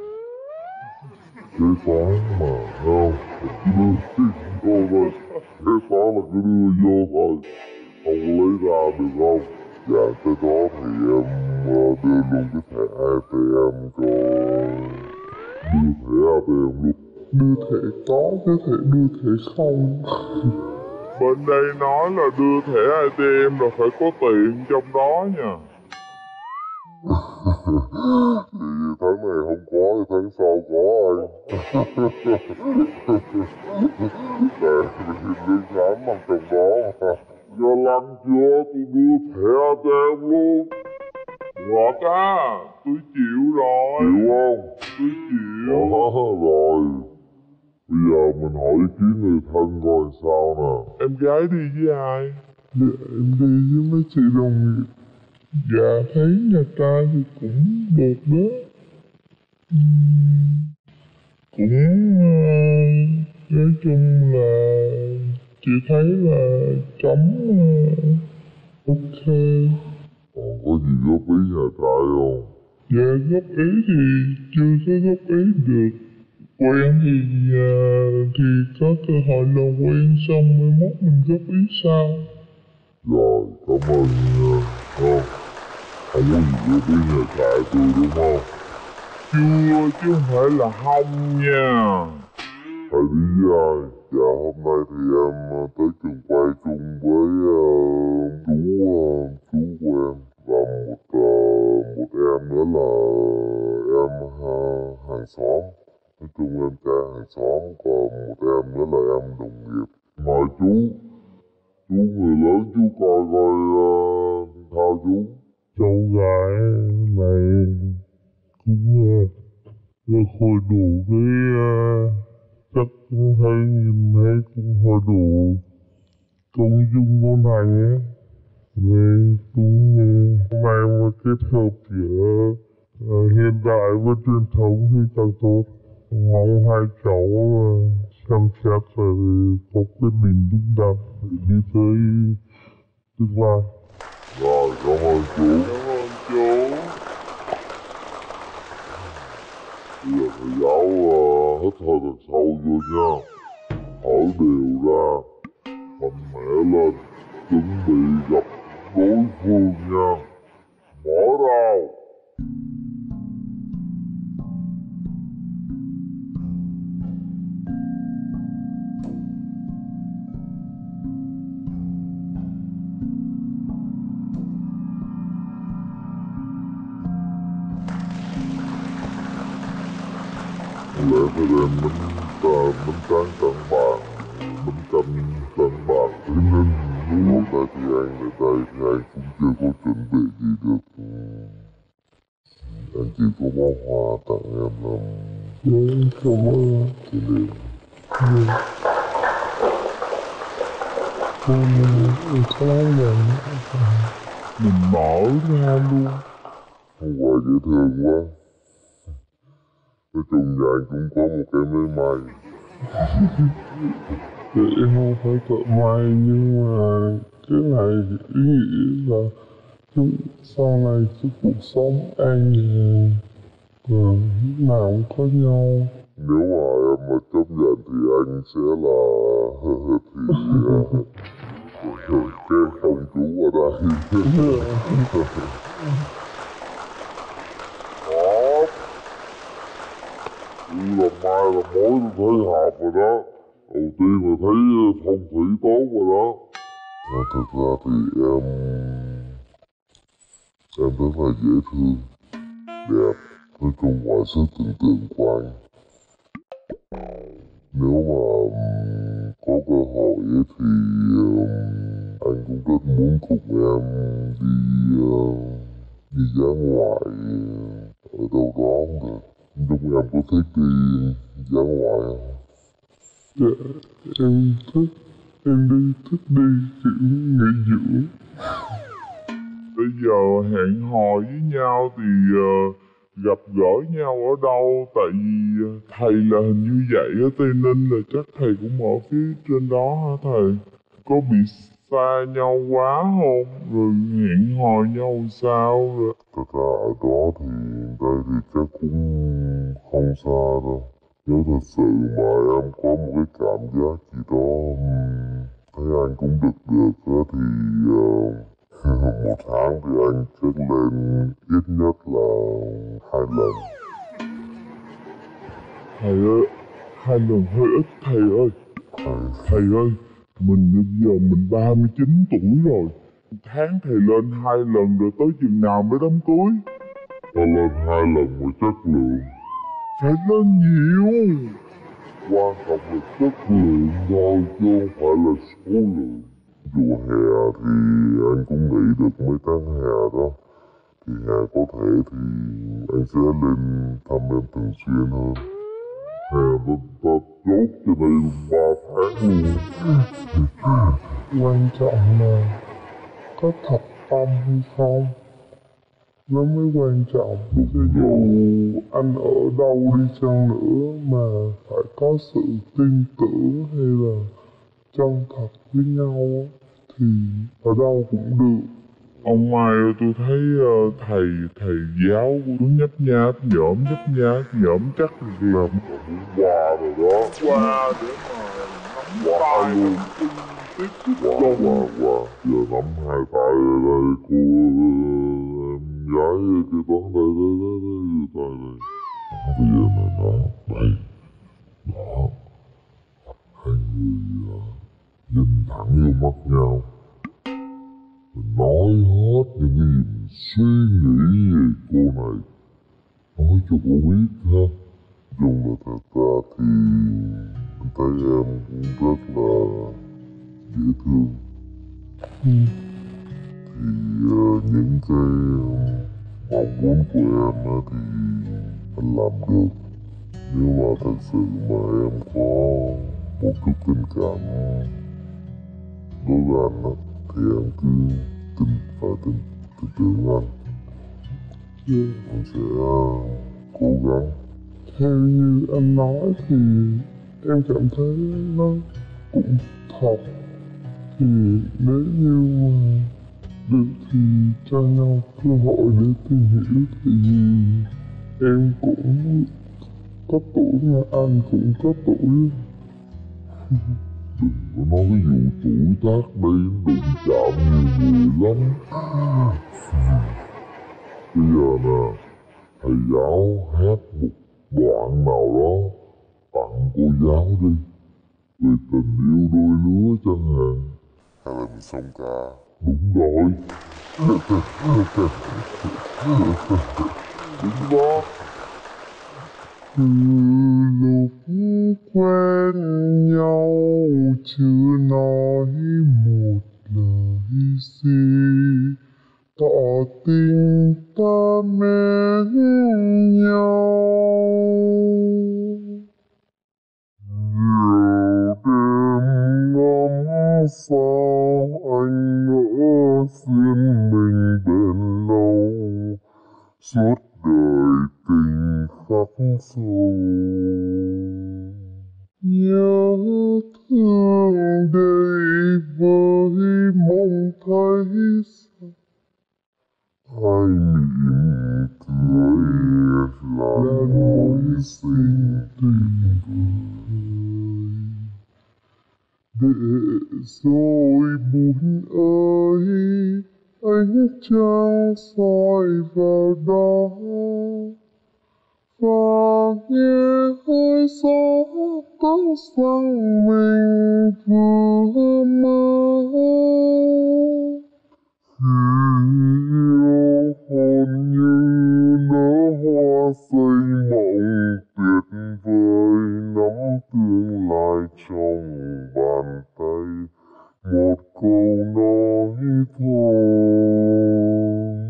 S10: Kế toán mà, không? Cứ đưa tiền vô thôi. Kế toán là cứ đưa vô thôi. Không có lấy ra được không? Dạ tới đó thì em uh, đưa luôn cái thẻ a tê em cho... Đưa thẻ a tê em luôn. Đưa thẻ có, chứ thẻ đưa thẻ không.
S11: Bên đây nói là đưa thẻ a tê em là phải có tiền trong đó nha.
S10: Thì tháng này không có thì tháng sau có anh. Tại vì lương tháng bằng trong đó mà. Do lăng chưa tôi đưa thẻ a tê em luôn.
S11: Ngọt á, tôi chịu rồi.
S10: Chịu không?
S11: Tôi chịu.
S10: Đó, rồi. Bây giờ mình hỏi ý kiến người thân coi sao nè.
S11: Em gái đi với ai?
S10: Dạ em đi với mấy chị đồng nghiệp. Dạ thấy nhà trai thì cũng được đó. Uhm, cũng uh, nói chung là chị thấy là chấm uh, ok. Còn có gì góp ý nhà trai không? Dạ góp ý thì chưa có góp ý được. Quen thì uh, thì có cơ hội là quen xong mai mốt mình góp ý sau. Rồi cảm ơn nha. Không không có gì góp ý nhà trai tôi đúng không?
S11: Chưa chứ không phải là không nha.
S10: Thầy đi với ai? Dạ hôm nay thì em uh, tới trường quay chung với uh, chú uh, chú của em và một uh, một em nữa là em uh, hàng xóm.
S11: Nói chung em trai hàng xóm, còn một em nữa là em đồng nghiệp. Hỏi chú, chú người lớn chú coi coi uh, sao chú. Cháu gái này cũng uh, nó khôi đủ cái uh, chắc cũng thấy nhìn thấy cũng hơi đủ công dung ngon hành ấy. Nên cũng uh, hôm nay mà kết hợp giữa uh, hiện đại với truyền thống thì càng tốt. Mong hai cháu uh, xem xét rồi có quyết định đúng đắn để đi tới tương lai. Rồi, cảm ơn chú. Cảm ơn chú. Bây giờ thầy giáo uh, hít hơi thật sâu vô nha. Thở đều ra, mạnh mẽ lên, chuẩn bị gặp đối phương nha. Mở rào. Lẽ phải đem bánh ta, bánh tráng cân bàn, bánh canh cân bàn thế nên ngồi tại thì anh ở đây thì anh cũng chưa có chuẩn bị gì được. Anh chỉ có bó hoa tặng em làm đấy, cảm ơn kỷ niệm. Mình có lắm rồi. Mình mở ra luôn. Hôm qua dễ thương quá. Nói chung là anh cũng có một cái máy may. Thì em không phải thợ may nhưng mà cái này thì ý nghĩa là chúng sau này cái cuộc sống anh và lúc nào cũng có nhau. Nếu mà em mà chấp nhận thì anh sẽ là thì cái công chú ở đây. Là mai là mối tôi thấy hợp rồi đó. Đầu tiên là thấy phong thủy tốt rồi đó. À, thật ra thì em em rất là dễ thương, đẹp, nói chung ngoài sức tưởng tượng của anh. Nếu mà um, có cơ hội ấy, thì um, anh cũng rất muốn cùng em đi uh, đi ra ngoài ở đâu đó cũng được. Lúc em có thích đi ra ngoài không? Dạ, em thích, em đi, thích đi, kiểu nghỉ dưỡng. Bây giờ hẹn hò với nhau thì uh, gặp gỡ nhau ở đâu? Tại vì uh, thầy là hình như vậy ở Tây Ninh, là chắc thầy cũng ở phía trên đó hả thầy? Có bị xa nhau quá không? Rồi hẹn hò nhau sao rồi? Thật ra ở đó thì đây thì chắc cũng không xa đâu. Nếu thật sự mà em có một cái cảm giác gì đó thấy anh cũng được được thì uh, một tháng thì anh chắc lên ít nhất là hai lần. Thầy ơi, hai lần hơi ít thầy ơi. Thầy, thầy ơi, mình bây giờ mình ba mươi chín tuổi rồi. Tháng thầy lên hai lần rồi tới chừng nào mới đám cưới? Ta lên hai lần mà chất lượng. Phải lên nhiều. Quan trọng là chất lượng thôi chứ không phải là số lượng. Mùa hè thì anh cũng nghĩ được mấy tháng hè đó. Thì hè có thể thì anh sẽ lên thăm em thường xuyên hơn. Hè ta, ta chốt cho đây ba tháng luôn. Quan trọng là có thật tâm hay không, nó mới quan trọng. Cho dù anh ở đâu đi chăng nữa mà phải có sự tin tưởng hay là chân thật với nhau thì ở đâu cũng được. Ông Mai ơi, tôi thấy uh, thầy thầy giáo của tôi nhấp nháp nhõm nhấp nháp nhõm chắc là muốn quà rồi đó. Quà để mà nắm tay luôn. Quà quà quà. Giờ nắm hai tay ở đây cô em gái cái toán đây đây đây đây tay này. Bây giờ này nó đây đó. Hai người uh, nhìn thẳng vô mắt nhau. Mình nói hết những gì mình suy nghĩ về cô này, nói cho cô biết ha. chung là thật ra thì anh thấy em cũng rất là dễ thương. Thì uh, những cái mong muốn của em uh, thì anh làm được. Nếu mà thật sự mà em có một chút tình cảm đối với anh uh, thì em cứ tin và tin tin tưởng anh. Anh sẽ cố gắng. Theo như anh nói thì em cảm thấy nó cũng thật. Thì nếu như mà được thì cho nhau cơ hội để tìm hiểu thì em cũng có tuổi mà anh cũng có tuổi. Đừng có nói cái vụ tuổi tác đây đụng chạm nhiều người lắm. Bây giờ nè, thầy giáo hát một đoạn nào đó tặng cô giáo đi, về tình yêu đôi lứa chẳng hạn. Hay là mình xong ca. Đúng rồi. Đúng đó. Từ lúc quen nhau chưa nói một lời gì, tỏ tình ta mến nhau. Nhiều đêm ngắm sao anh ngỡ duyên mình bền lâu, suốt đời tình khắc sâu. Nhớ thương đây với mong thấy hai mỉm cười là mối tình tuyệt vời. Để rồi buồn ơi, ánh trăng soi vào đó, và nghe hơi gió tóc rằng mình vừa mơ. Yêu hồn như nở hoa xây mộng tuyệt vời, nắm tương lai trong bàn tay, một câu nói thôi.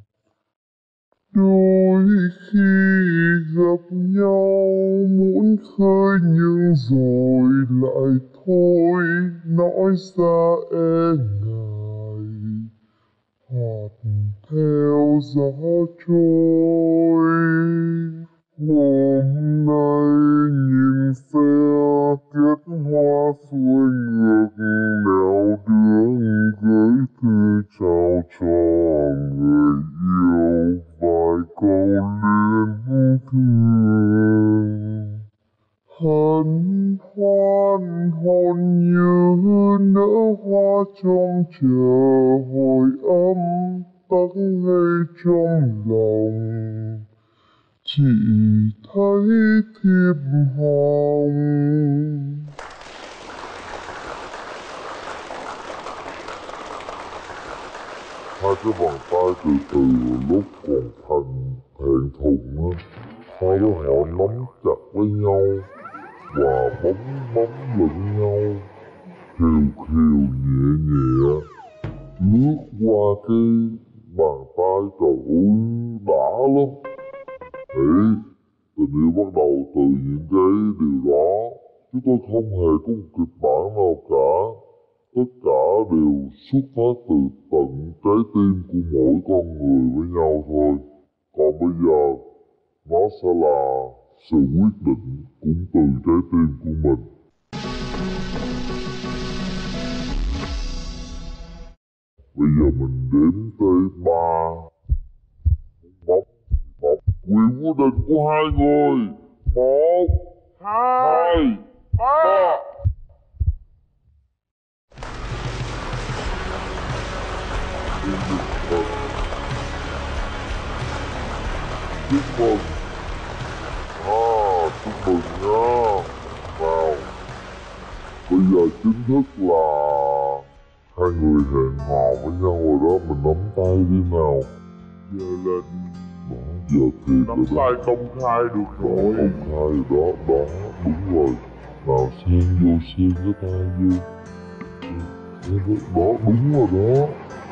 S11: Đôi khi gặp nhau muốn khơi nhưng rồi lại thôi, nói ra e ngại, hoạt theo gió trôi. Hôm nay nhìn xe kết hoa xuôi ngược nẻo đường, gửi thư chào cho người yêu vài câu liên thương. Hân hoan hồn như nở hoa trong chờ hồi âm tắc ngay trong lòng, chỉ thấy thiệp hồng. Hai cái bàn tay từ từ lúc còn thành thẹn thùng á, hai đứa họ nắm chặt với nhau và bấm bấm lẫn nhau, khều khều nhẹ nhẹ lướt qua cái bàn tay. Trời ơi đã lắm. Ê, tình yêu bắt đầu từ những cái điều đó. Chúng tôi không hề có một kịch bản nào cả. Tất cả đều xuất phát từ tận trái tim của mỗi con người với nhau thôi. Còn bây giờ, nó sẽ là sự quyết định cũng từ trái tim của mình. Bây giờ mình đếm tới ba. Bấm, bấm. Quyền quyết định của hai người. Một, hai, ba. Chúc mừng. À, chúc mừng nha. Nào, bây giờ chính thức là hai người hẹn hò với nhau rồi đó. Mình nắm tay đi nào. Giờ lên bỏ giờ thì
S10: nắm tay công khai được rồi.
S11: công khai rồi đó, đó, đúng rồi. Nào xen vô, xen cái tay vô. Đó, đó, đúng rồi đó.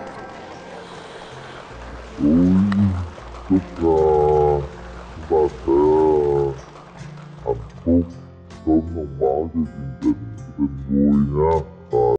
S11: Ôi, chúc uh, chúng ta sẽ hạnh phúc, sớm thông báo cho chương trình tin vui nha.